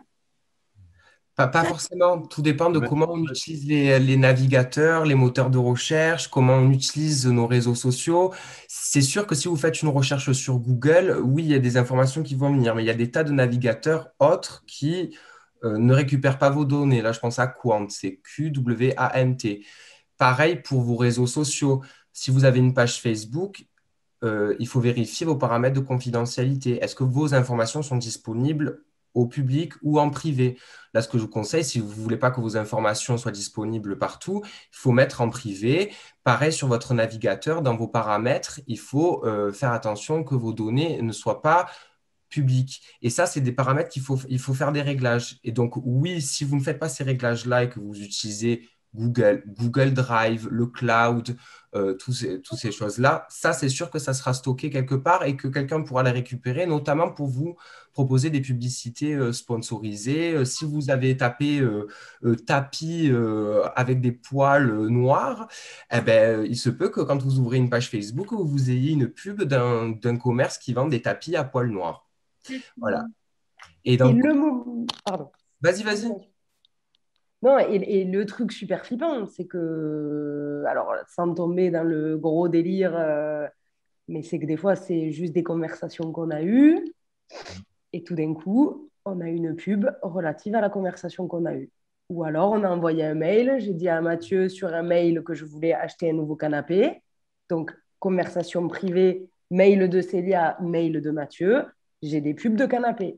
Pas forcément, tout dépend de comment on utilise les navigateurs, les moteurs de recherche, comment on utilise nos réseaux sociaux. C'est sûr que si vous faites une recherche sur Google, oui, il y a des informations qui vont venir, mais il y a des tas de navigateurs autres qui ne récupèrent pas vos données. Là, je pense à Qwant, c'est Qwant. Pareil pour vos réseaux sociaux. Si vous avez une page Facebook, il faut vérifier vos paramètres de confidentialité. Est-ce que vos informations sont disponibles au public ou en privé? Là, ce que je vous conseille, si vous ne voulez pas que vos informations soient disponibles partout, il faut mettre en privé. Pareil sur votre navigateur, dans vos paramètres, il faut faire attention que vos données ne soient pas publiques. Et ça, c'est des paramètres il faut faire des réglages. Et donc, oui, si vous ne faites pas ces réglages-là et que vous utilisez Google Drive, le cloud, toutes ces choses-là, ça, c'est sûr que ça sera stocké quelque part et que quelqu'un pourra les récupérer, notamment pour vous proposer des publicités sponsorisées. Si vous avez tapé tapis avec des poils noirs, eh ben, il se peut que quand vous ouvrez une page Facebook, vous ayez une pub d'un commerce qui vend des tapis à poils noirs. Voilà. Et donc, Pardon. Vas-y. Non, et le truc super flippant, c'est que, alors, sans tomber dans le gros délire, mais c'est que des fois, c'est juste des conversations qu'on a eues, et tout d'un coup, on a une pub relative à la conversation qu'on a eue. Ou alors, on a envoyé un mail, j'ai dit à Mathieu sur un mail que je voulais acheter un nouveau canapé. Donc, conversation privée, mail de Célia, mail de Mathieu, j'ai des pubs de canapé.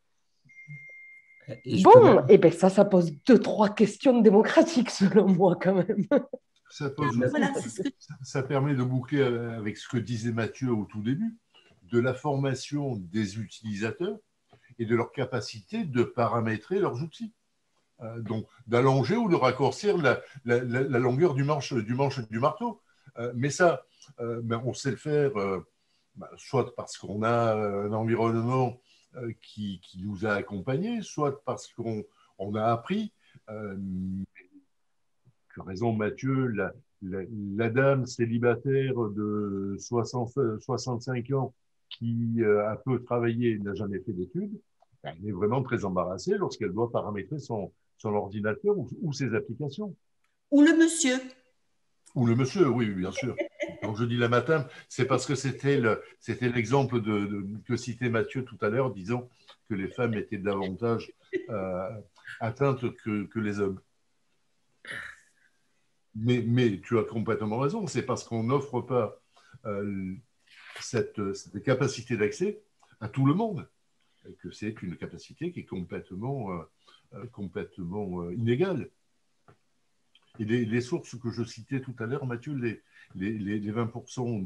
Bon, et ben ça pose 2-3 questions démocratiques selon moi quand même. Ça permet de boucler avec ce que disait Mathieu au tout début, de la formation des utilisateurs et de leur capacité de paramétrer leurs outils. Donc d'allonger ou de raccourcir la longueur du manche du marteau. Mais ça, on sait le faire soit parce qu'on a un environnement qui nous a accompagnés, soit parce qu'on a appris. Tu as raison, Mathieu, la dame célibataire de 65 ans qui a peu travaillé et n'a jamais fait d'études, elle est vraiment très embarrassée lorsqu'elle doit paramétrer son ordinateur ou ses applications. Ou le monsieur. Ou le monsieur, oui, bien sûr. Quand je dis la matin, c'est parce que c'était l'exemple que citait Mathieu tout à l'heure, disant que les femmes étaient davantage atteintes que les hommes. Mais tu as complètement raison, c'est parce qu'on n'offre pas cette capacité d'accès à tout le monde, que c'est une capacité qui est complètement inégale. Et les sources que je citais tout à l'heure, Mathieu, les 20%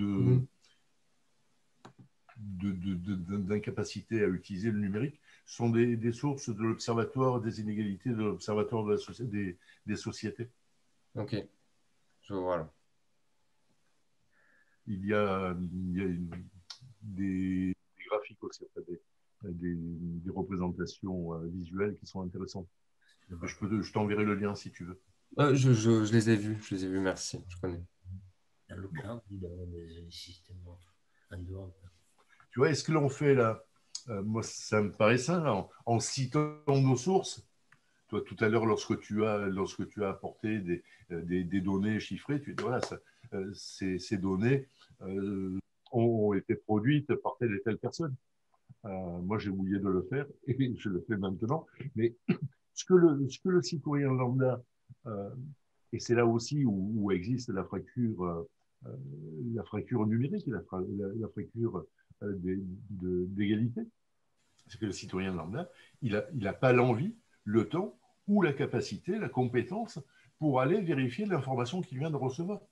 d'incapacité à utiliser le numérique sont des sources de l'Observatoire des inégalités, de l'Observatoire des sociétés. Ok, je vois là. Il y a des graphiques aussi, des représentations visuelles qui sont intéressantes. Je t'enverrai le lien si tu veux. Je les ai vus, merci, je connais. Dans le cadre des systèmes en dehors. Tu vois, est-ce que l'on fait là, moi ça me paraît simple, en citant nos sources. Toi, tout à l'heure, lorsque tu as apporté des données chiffrées, tu dis voilà, ces données ont été produites par telle et telle personne. Moi, j'ai oublié de le faire et je le fais maintenant. Mais ce que le citoyen lambda, et c'est là aussi où existe la fracture numérique, la fracture d'égalité, c'est que le citoyen lambda, il n'a pas l'envie, le temps ou la capacité, la compétence pour aller vérifier l'information qu'il vient de recevoir.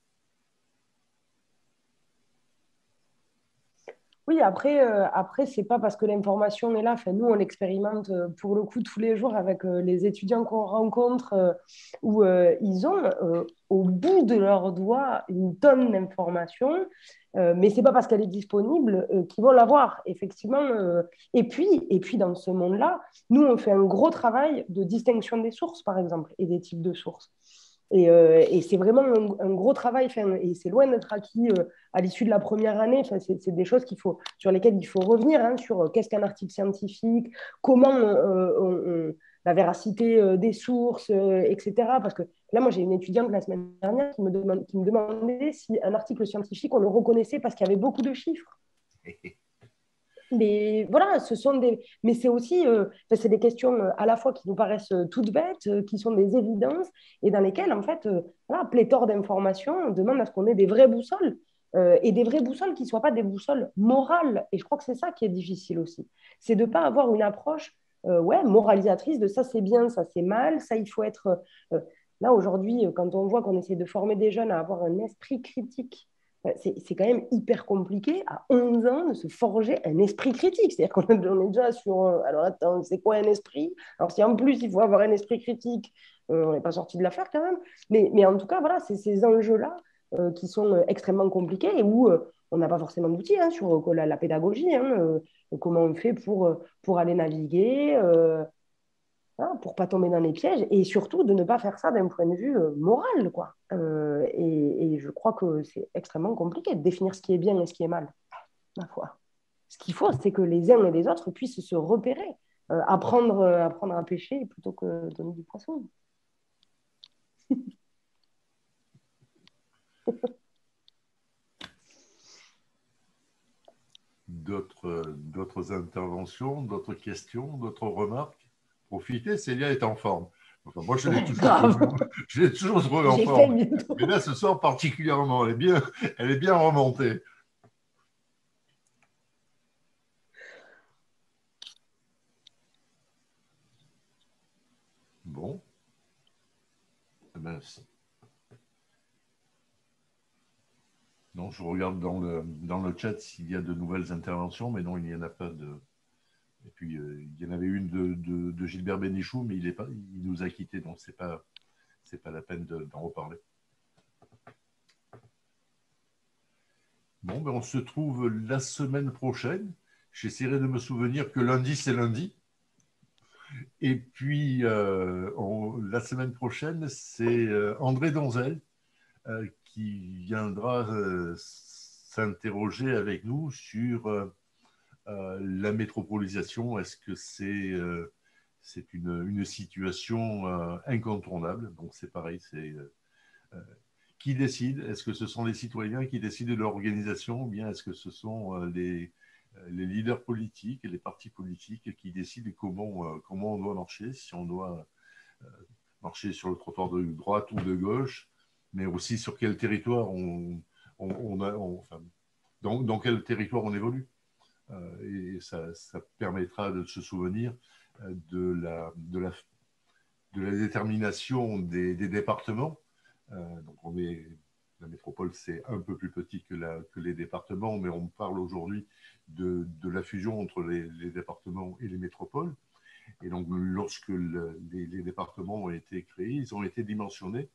Oui, après c'est pas parce que l'information est là. Enfin, nous, on l'expérimente pour le coup tous les jours avec les étudiants qu'on rencontre où ils ont au bout de leurs doigts une tonne d'informations, mais c'est pas parce qu'elle est disponible qu'ils vont l'avoir, effectivement. Et puis, dans ce monde-là, nous, on fait un gros travail de distinction des sources, par exemple, et des types de sources. Et c'est vraiment un gros travail, et c'est loin d'être acquis à l'issue de la première année. C'est des choses sur lesquelles il faut revenir, hein, sur qu'est-ce qu'un article scientifique, comment la véracité des sources, etc. Parce que là, moi, j'ai une étudiante la semaine dernière qui me demandait si un article scientifique, on le reconnaissait parce qu'il y avait beaucoup de chiffres. Mais voilà, mais c'est aussi, c'est des questions à la fois qui nous paraissent toutes bêtes, qui sont des évidences, et dans lesquelles, en fait, voilà, pléthore d'informations, on demande à ce qu'on ait des vraies boussoles, et des vraies boussoles qui ne soient pas des boussoles morales. Et je crois que c'est ça qui est difficile aussi. C'est de ne pas avoir une approche moralisatrice de ça c'est bien, ça c'est mal, ça il faut être. Là, aujourd'hui, quand on voit qu'on essaie de former des jeunes à avoir un esprit critique, c'est quand même hyper compliqué à 11 ans de se forger un esprit critique. C'est-à-dire qu'on est déjà sur alors attends, c'est quoi un esprit? Alors si en plus il faut avoir un esprit critique, on n'est pas sorti de l'affaire quand même. Mais en tout cas, voilà, c'est ces enjeux-là qui sont extrêmement compliqués et où on n'a pas forcément d'outils hein, sur la pédagogie. Hein, comment on fait pour aller naviguer hein, pour pas tomber dans les pièges et surtout de ne pas faire ça d'un point de vue moral, quoi. Et je crois que c'est extrêmement compliqué de définir ce qui est bien et ce qui est mal, ma foi. Ce qu'il faut, c'est que les uns et les autres puissent se repérer, apprendre à pêcher plutôt que donner du poisson. D'autres interventions, d'autres questions, d'autres remarques? Profitez, Célia est en forme. Enfin, moi, je l'ai toujours trouvé en forme. Mais là, ce soir particulièrement, elle est bien remontée. Bon. Eh ben, non, je regarde dans le chat s'il y a de nouvelles interventions, mais non, il n'y en a pas de... Et puis, il y en avait une de Gilbert Bénichou, mais il nous a quittés, donc c'est pas la peine d'en reparler. Bon, ben on se trouve la semaine prochaine. J'essaierai de me souvenir que lundi, c'est lundi. Et puis, la semaine prochaine, c'est André Donzel qui viendra s'interroger avec nous sur la métropolisation. Est-ce que c'est une situation incontournable? Donc, c'est pareil, qui décide? Est-ce que ce sont les citoyens qui décident de l'organisation ou bien est-ce que ce sont les leaders politiques et les partis politiques qui décident comment on doit marcher, si on doit marcher sur le trottoir de droite ou de gauche, mais aussi sur quel territoire dans quel territoire on évolue. Et ça permettra de se souvenir de la détermination des départements. Donc la métropole, c'est un peu plus petit que les départements, mais on parle aujourd'hui de la fusion entre les départements et les métropoles. Et donc, lorsque les départements ont été créés, ils ont été dimensionnés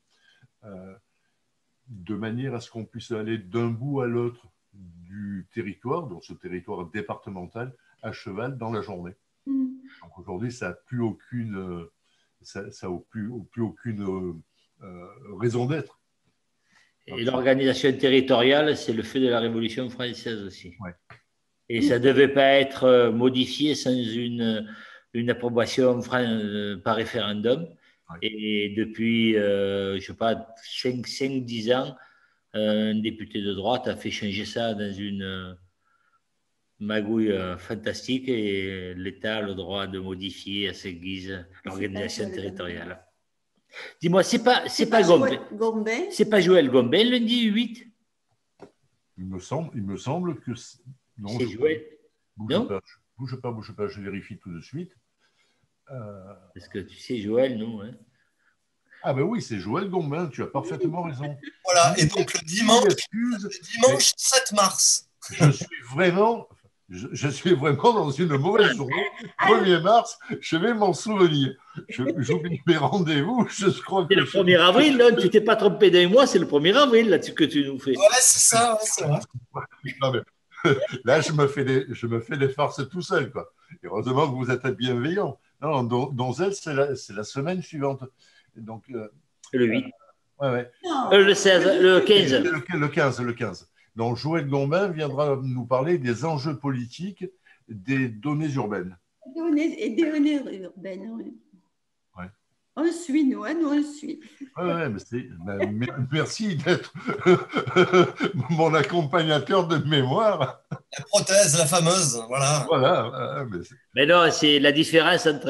de manière à ce qu'on puisse aller d'un bout à l'autre du territoire, donc ce territoire départemental, à cheval dans la journée. Donc aujourd'hui, ça n'a plus aucune, plus aucune raison d'être. Et l'organisation territoriale, c'est le fait de la Révolution française aussi. Ouais. Et ça ne devait pas être modifié sans une approbation par référendum. Ouais. Et depuis, je ne sais pas, 5-10 ans, un député de droite a fait changer ça dans une magouille fantastique et l'État a le droit de modifier à sa guise l'organisation territoriale. Dis-moi, c'est pas Gombin. C'est pas Joël Gombin lundi 8? Il me semble que non. C'est Joël. Bouge pas, je vérifie tout de suite. Parce que tu sais, Joël, non, hein. Ah ben oui, c'est Joël Gombin, tu as parfaitement raison. Voilà, et donc le dimanche 7 mars. Je suis vraiment dans une mauvaise journée. 1er mars, je vais m'en souvenir. J'oublie mes rendez-vous. Je crois que c'est le 1er avril, là, tu t'es pas trompé d'un mois, c'est le 1er avril là, que tu nous fais. Ouais, c'est ça, ouais, c'est vrai. Non, mais, là, je me fais des farces tout seul, quoi. Et heureusement que vous êtes bienveillant. Non, Donzel, c'est la semaine suivante. Donc, le 8. Ouais. Le 16, le 15. Le 15. Donc, Joël Gombin viendra nous parler des enjeux politiques des données urbaines. Des données urbaines, oui. Ouais. On suit, nous on suit. Ouais, mais merci d'être mon accompagnateur de mémoire. La prothèse, la fameuse, voilà. Voilà. Mais non, c'est la différence entre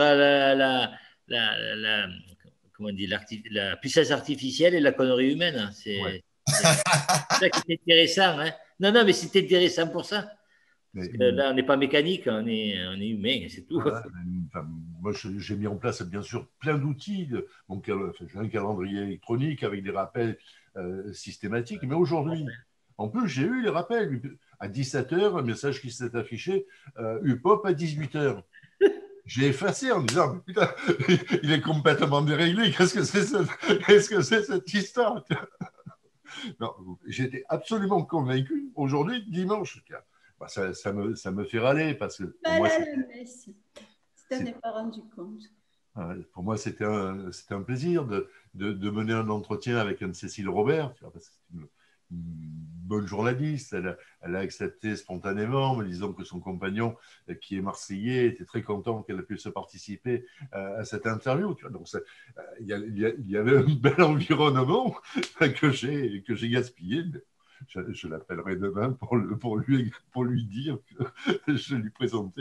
comment on dit, la puissance artificielle et la connerie humaine. C'est ça qui est intéressant. Hein. Non, mais c'est intéressant pour ça. Parce que là, on n'est pas mécanique, on est humain, c'est tout. Voilà. Moi, j'ai mis en place, bien sûr, plein d'outils. J'ai un calendrier électronique avec des rappels systématiques. Mais aujourd'hui, en plus, j'ai eu les rappels. À 17h, un message qui s'est affiché, UPOP à 18h. J'ai effacé en me disant, putain, il est complètement déréglé. Qu'est-ce que c'est cette histoire? Non, j'étais absolument convaincu. Aujourd'hui, dimanche, ça me fait râler parce que. Pas là, la messe. Tu t'en es pas rendu compte. Pour moi, c'était un plaisir de mener un entretien avec Anne-Cécile Robert, parce que c'est une bonne journaliste. Elle a accepté spontanément, en me disant que son compagnon, qui est marseillais, était très content qu'elle puisse participer à cette interview. Donc, il y avait un bel environnement que j'ai gaspillé. Je l'appellerai demain pour lui dire que je lui présente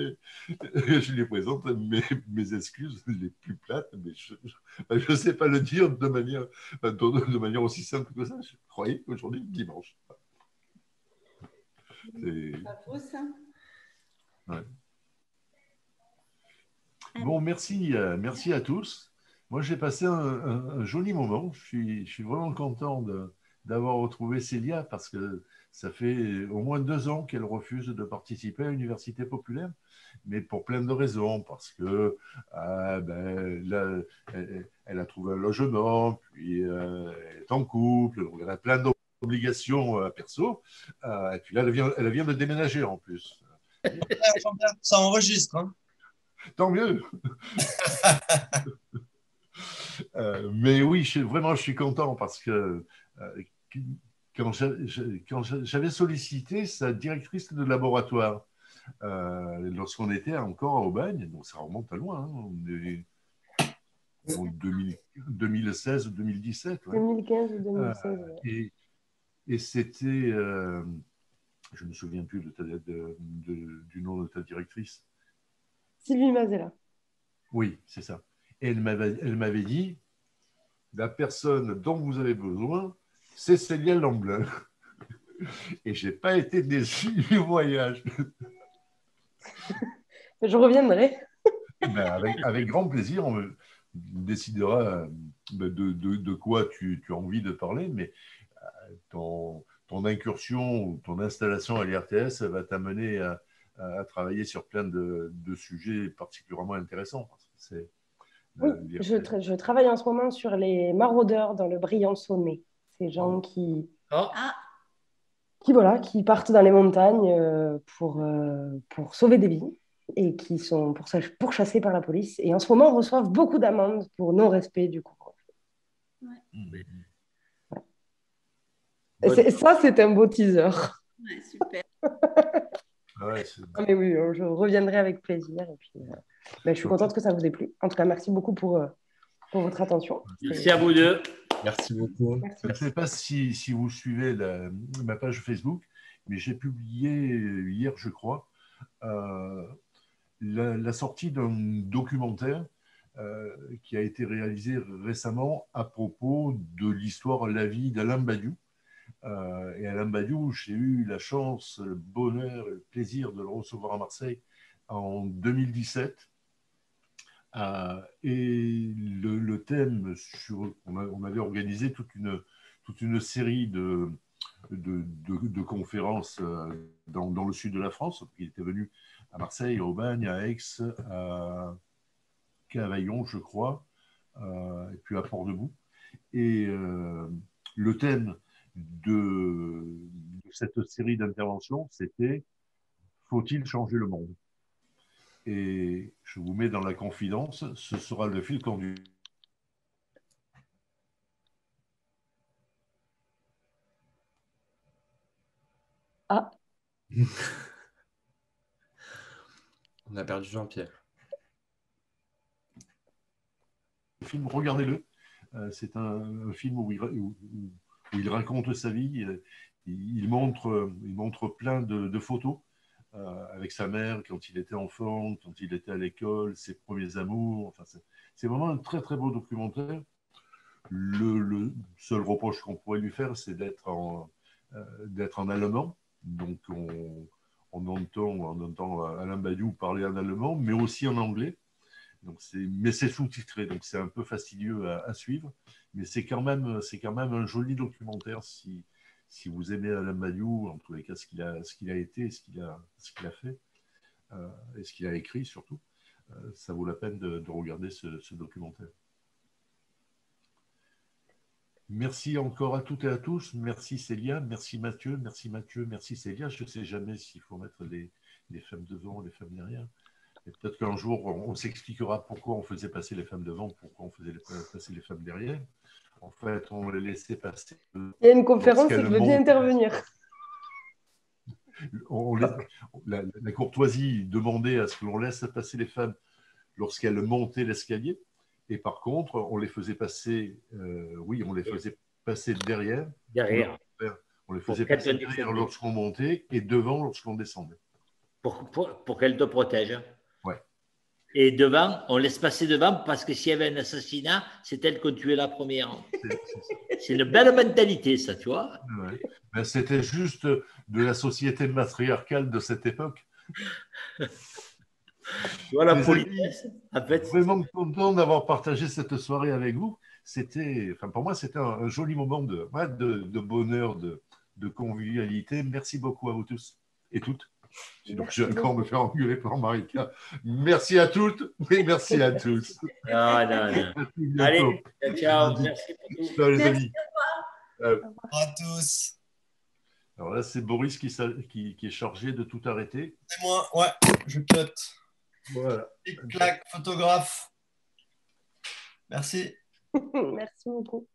mes excuses les plus plates, mais je ne sais pas le dire de manière aussi simple que ça. Je croyais qu'aujourd'hui, dimanche. C'est pas faux, ça. Ouais. Bon, merci à tous. Moi, j'ai passé un joli moment. Je suis vraiment content d'avoir retrouvé Célia parce que ça fait au moins 2 ans qu'elle refuse de participer à l'université populaire, mais pour plein de raisons, parce que elle a trouvé un logement, puis elle est en couple, donc elle a plein d'obligations perso, et puis là, elle vient de déménager en plus. Ça enregistre, hein. Tant mieux. Mais oui, je suis content parce que quand j'avais sollicité sa directrice de laboratoire, lorsqu'on était encore à Aubagne, donc ça remonte à loin, hein, en 2016 ou 2017. Ouais. 2015 ou 2016. Et c'était, je ne me souviens plus du nom de ta directrice. Sylvie Mazella. Oui, c'est ça. Et elle m'avait dit, la personne dont vous avez besoin, c'est Célia Lamblin. Et je n'ai pas été déçu du voyage. Je reviendrai. Avec grand plaisir, on décidera de quoi tu as envie de parler, mais ton incursion ou ton installation à l'IRTS va t'amener à travailler sur plein de sujets particulièrement intéressants. Oui, je travaille en ce moment sur les maraudeurs dans le Briançonnais. Ces gens qui partent dans les montagnes pour sauver des vies et qui sont pourchassés par la police. Et en ce moment, reçoivent beaucoup d'amendes pour non-respect du couvre-feu. Ouais. Et ça, c'est un beau teaser. Ouais, super. Mais oui, je reviendrai avec plaisir. Et puis, je suis contente que ça vous ait plu. En tout cas, merci beaucoup pour votre attention. Merci à vous deux. Merci beaucoup. Merci. Je ne sais pas si vous suivez ma page Facebook, mais j'ai publié hier, je crois, la sortie d'un documentaire qui a été réalisé récemment à propos de l'histoire, la vie d'Alain Badiou. Et Alain Badiou, j'ai eu la chance, le bonheur et le plaisir de le recevoir à Marseille en 2017. Et le thème, on avait organisé toute une série de conférences dans le sud de la France. Il était venu à Marseille, à Aubagne, à Aix, à Cavaillon, je crois, et puis à Port-de-Bouc. Et le thème de cette série d'interventions, c'était « Faut-il changer le monde ?» Et je vous mets dans la confidence, ce sera le fil conducteur. Ah. On a perdu Jean-Pierre. Le film, regardez-le. C'est un film où il raconte sa vie. Il montre plein de photos avec sa mère quand il était enfant, quand il était à l'école, ses premiers amours. Enfin, c'est vraiment un très très beau documentaire. Le seul reproche qu'on pourrait lui faire, c'est d'être en allemand. Donc on entend Alain Badiou parler en allemand, mais aussi en anglais. Mais c'est sous-titré, donc c'est un peu fastidieux à suivre. Mais c'est quand même un joli documentaire si vous aimez Alain Badiou, en tous les cas ce qu'il a été, ce qu'il a fait, et ce qu'il a écrit surtout. Ça vaut la peine de regarder ce documentaire. Merci encore à toutes et à tous. Merci Célia, merci Mathieu, merci Célia. Je ne sais jamais s'il faut mettre les femmes devant, les femmes derrière. Et peut-être qu'un jour, on s'expliquera pourquoi on faisait passer les femmes devant, pourquoi on faisait passer les femmes derrière. En fait, on les laissait passer. Il y a une conférence et je veux bien intervenir. La courtoisie demandait à ce que l'on laisse passer les femmes lorsqu'elles montaient l'escalier. Et par contre, on les faisait passer, on les faisait passer derrière. On les faisait passer derrière lorsqu'on montait et devant lorsqu'on descendait. Pour qu'elles te protègent. Ouais. Et devant, on laisse passer devant parce que s'il y avait un assassinat, c'est elle qui tuait la première. C'est une belle mentalité, ça, tu vois. Ouais. Ben, c'était juste de la société matriarcale de cette époque. Tu vois la politesse, en fait. Vraiment content d'avoir partagé cette soirée avec vous. Pour moi, c'était un joli moment de bonheur, de convivialité. Merci beaucoup à vous tous et toutes. Sinon, je vais encore me faire engueuler par Marika. Merci à toutes et merci à tous. Non. Allez, ciao. Merci pour tout. Ciao, les amis. Au revoir à tous. Alors là, c'est Boris qui est chargé de tout arrêter. C'est moi, ouais, je cut. Voilà. Clic, clac, photographe. Merci. Merci beaucoup.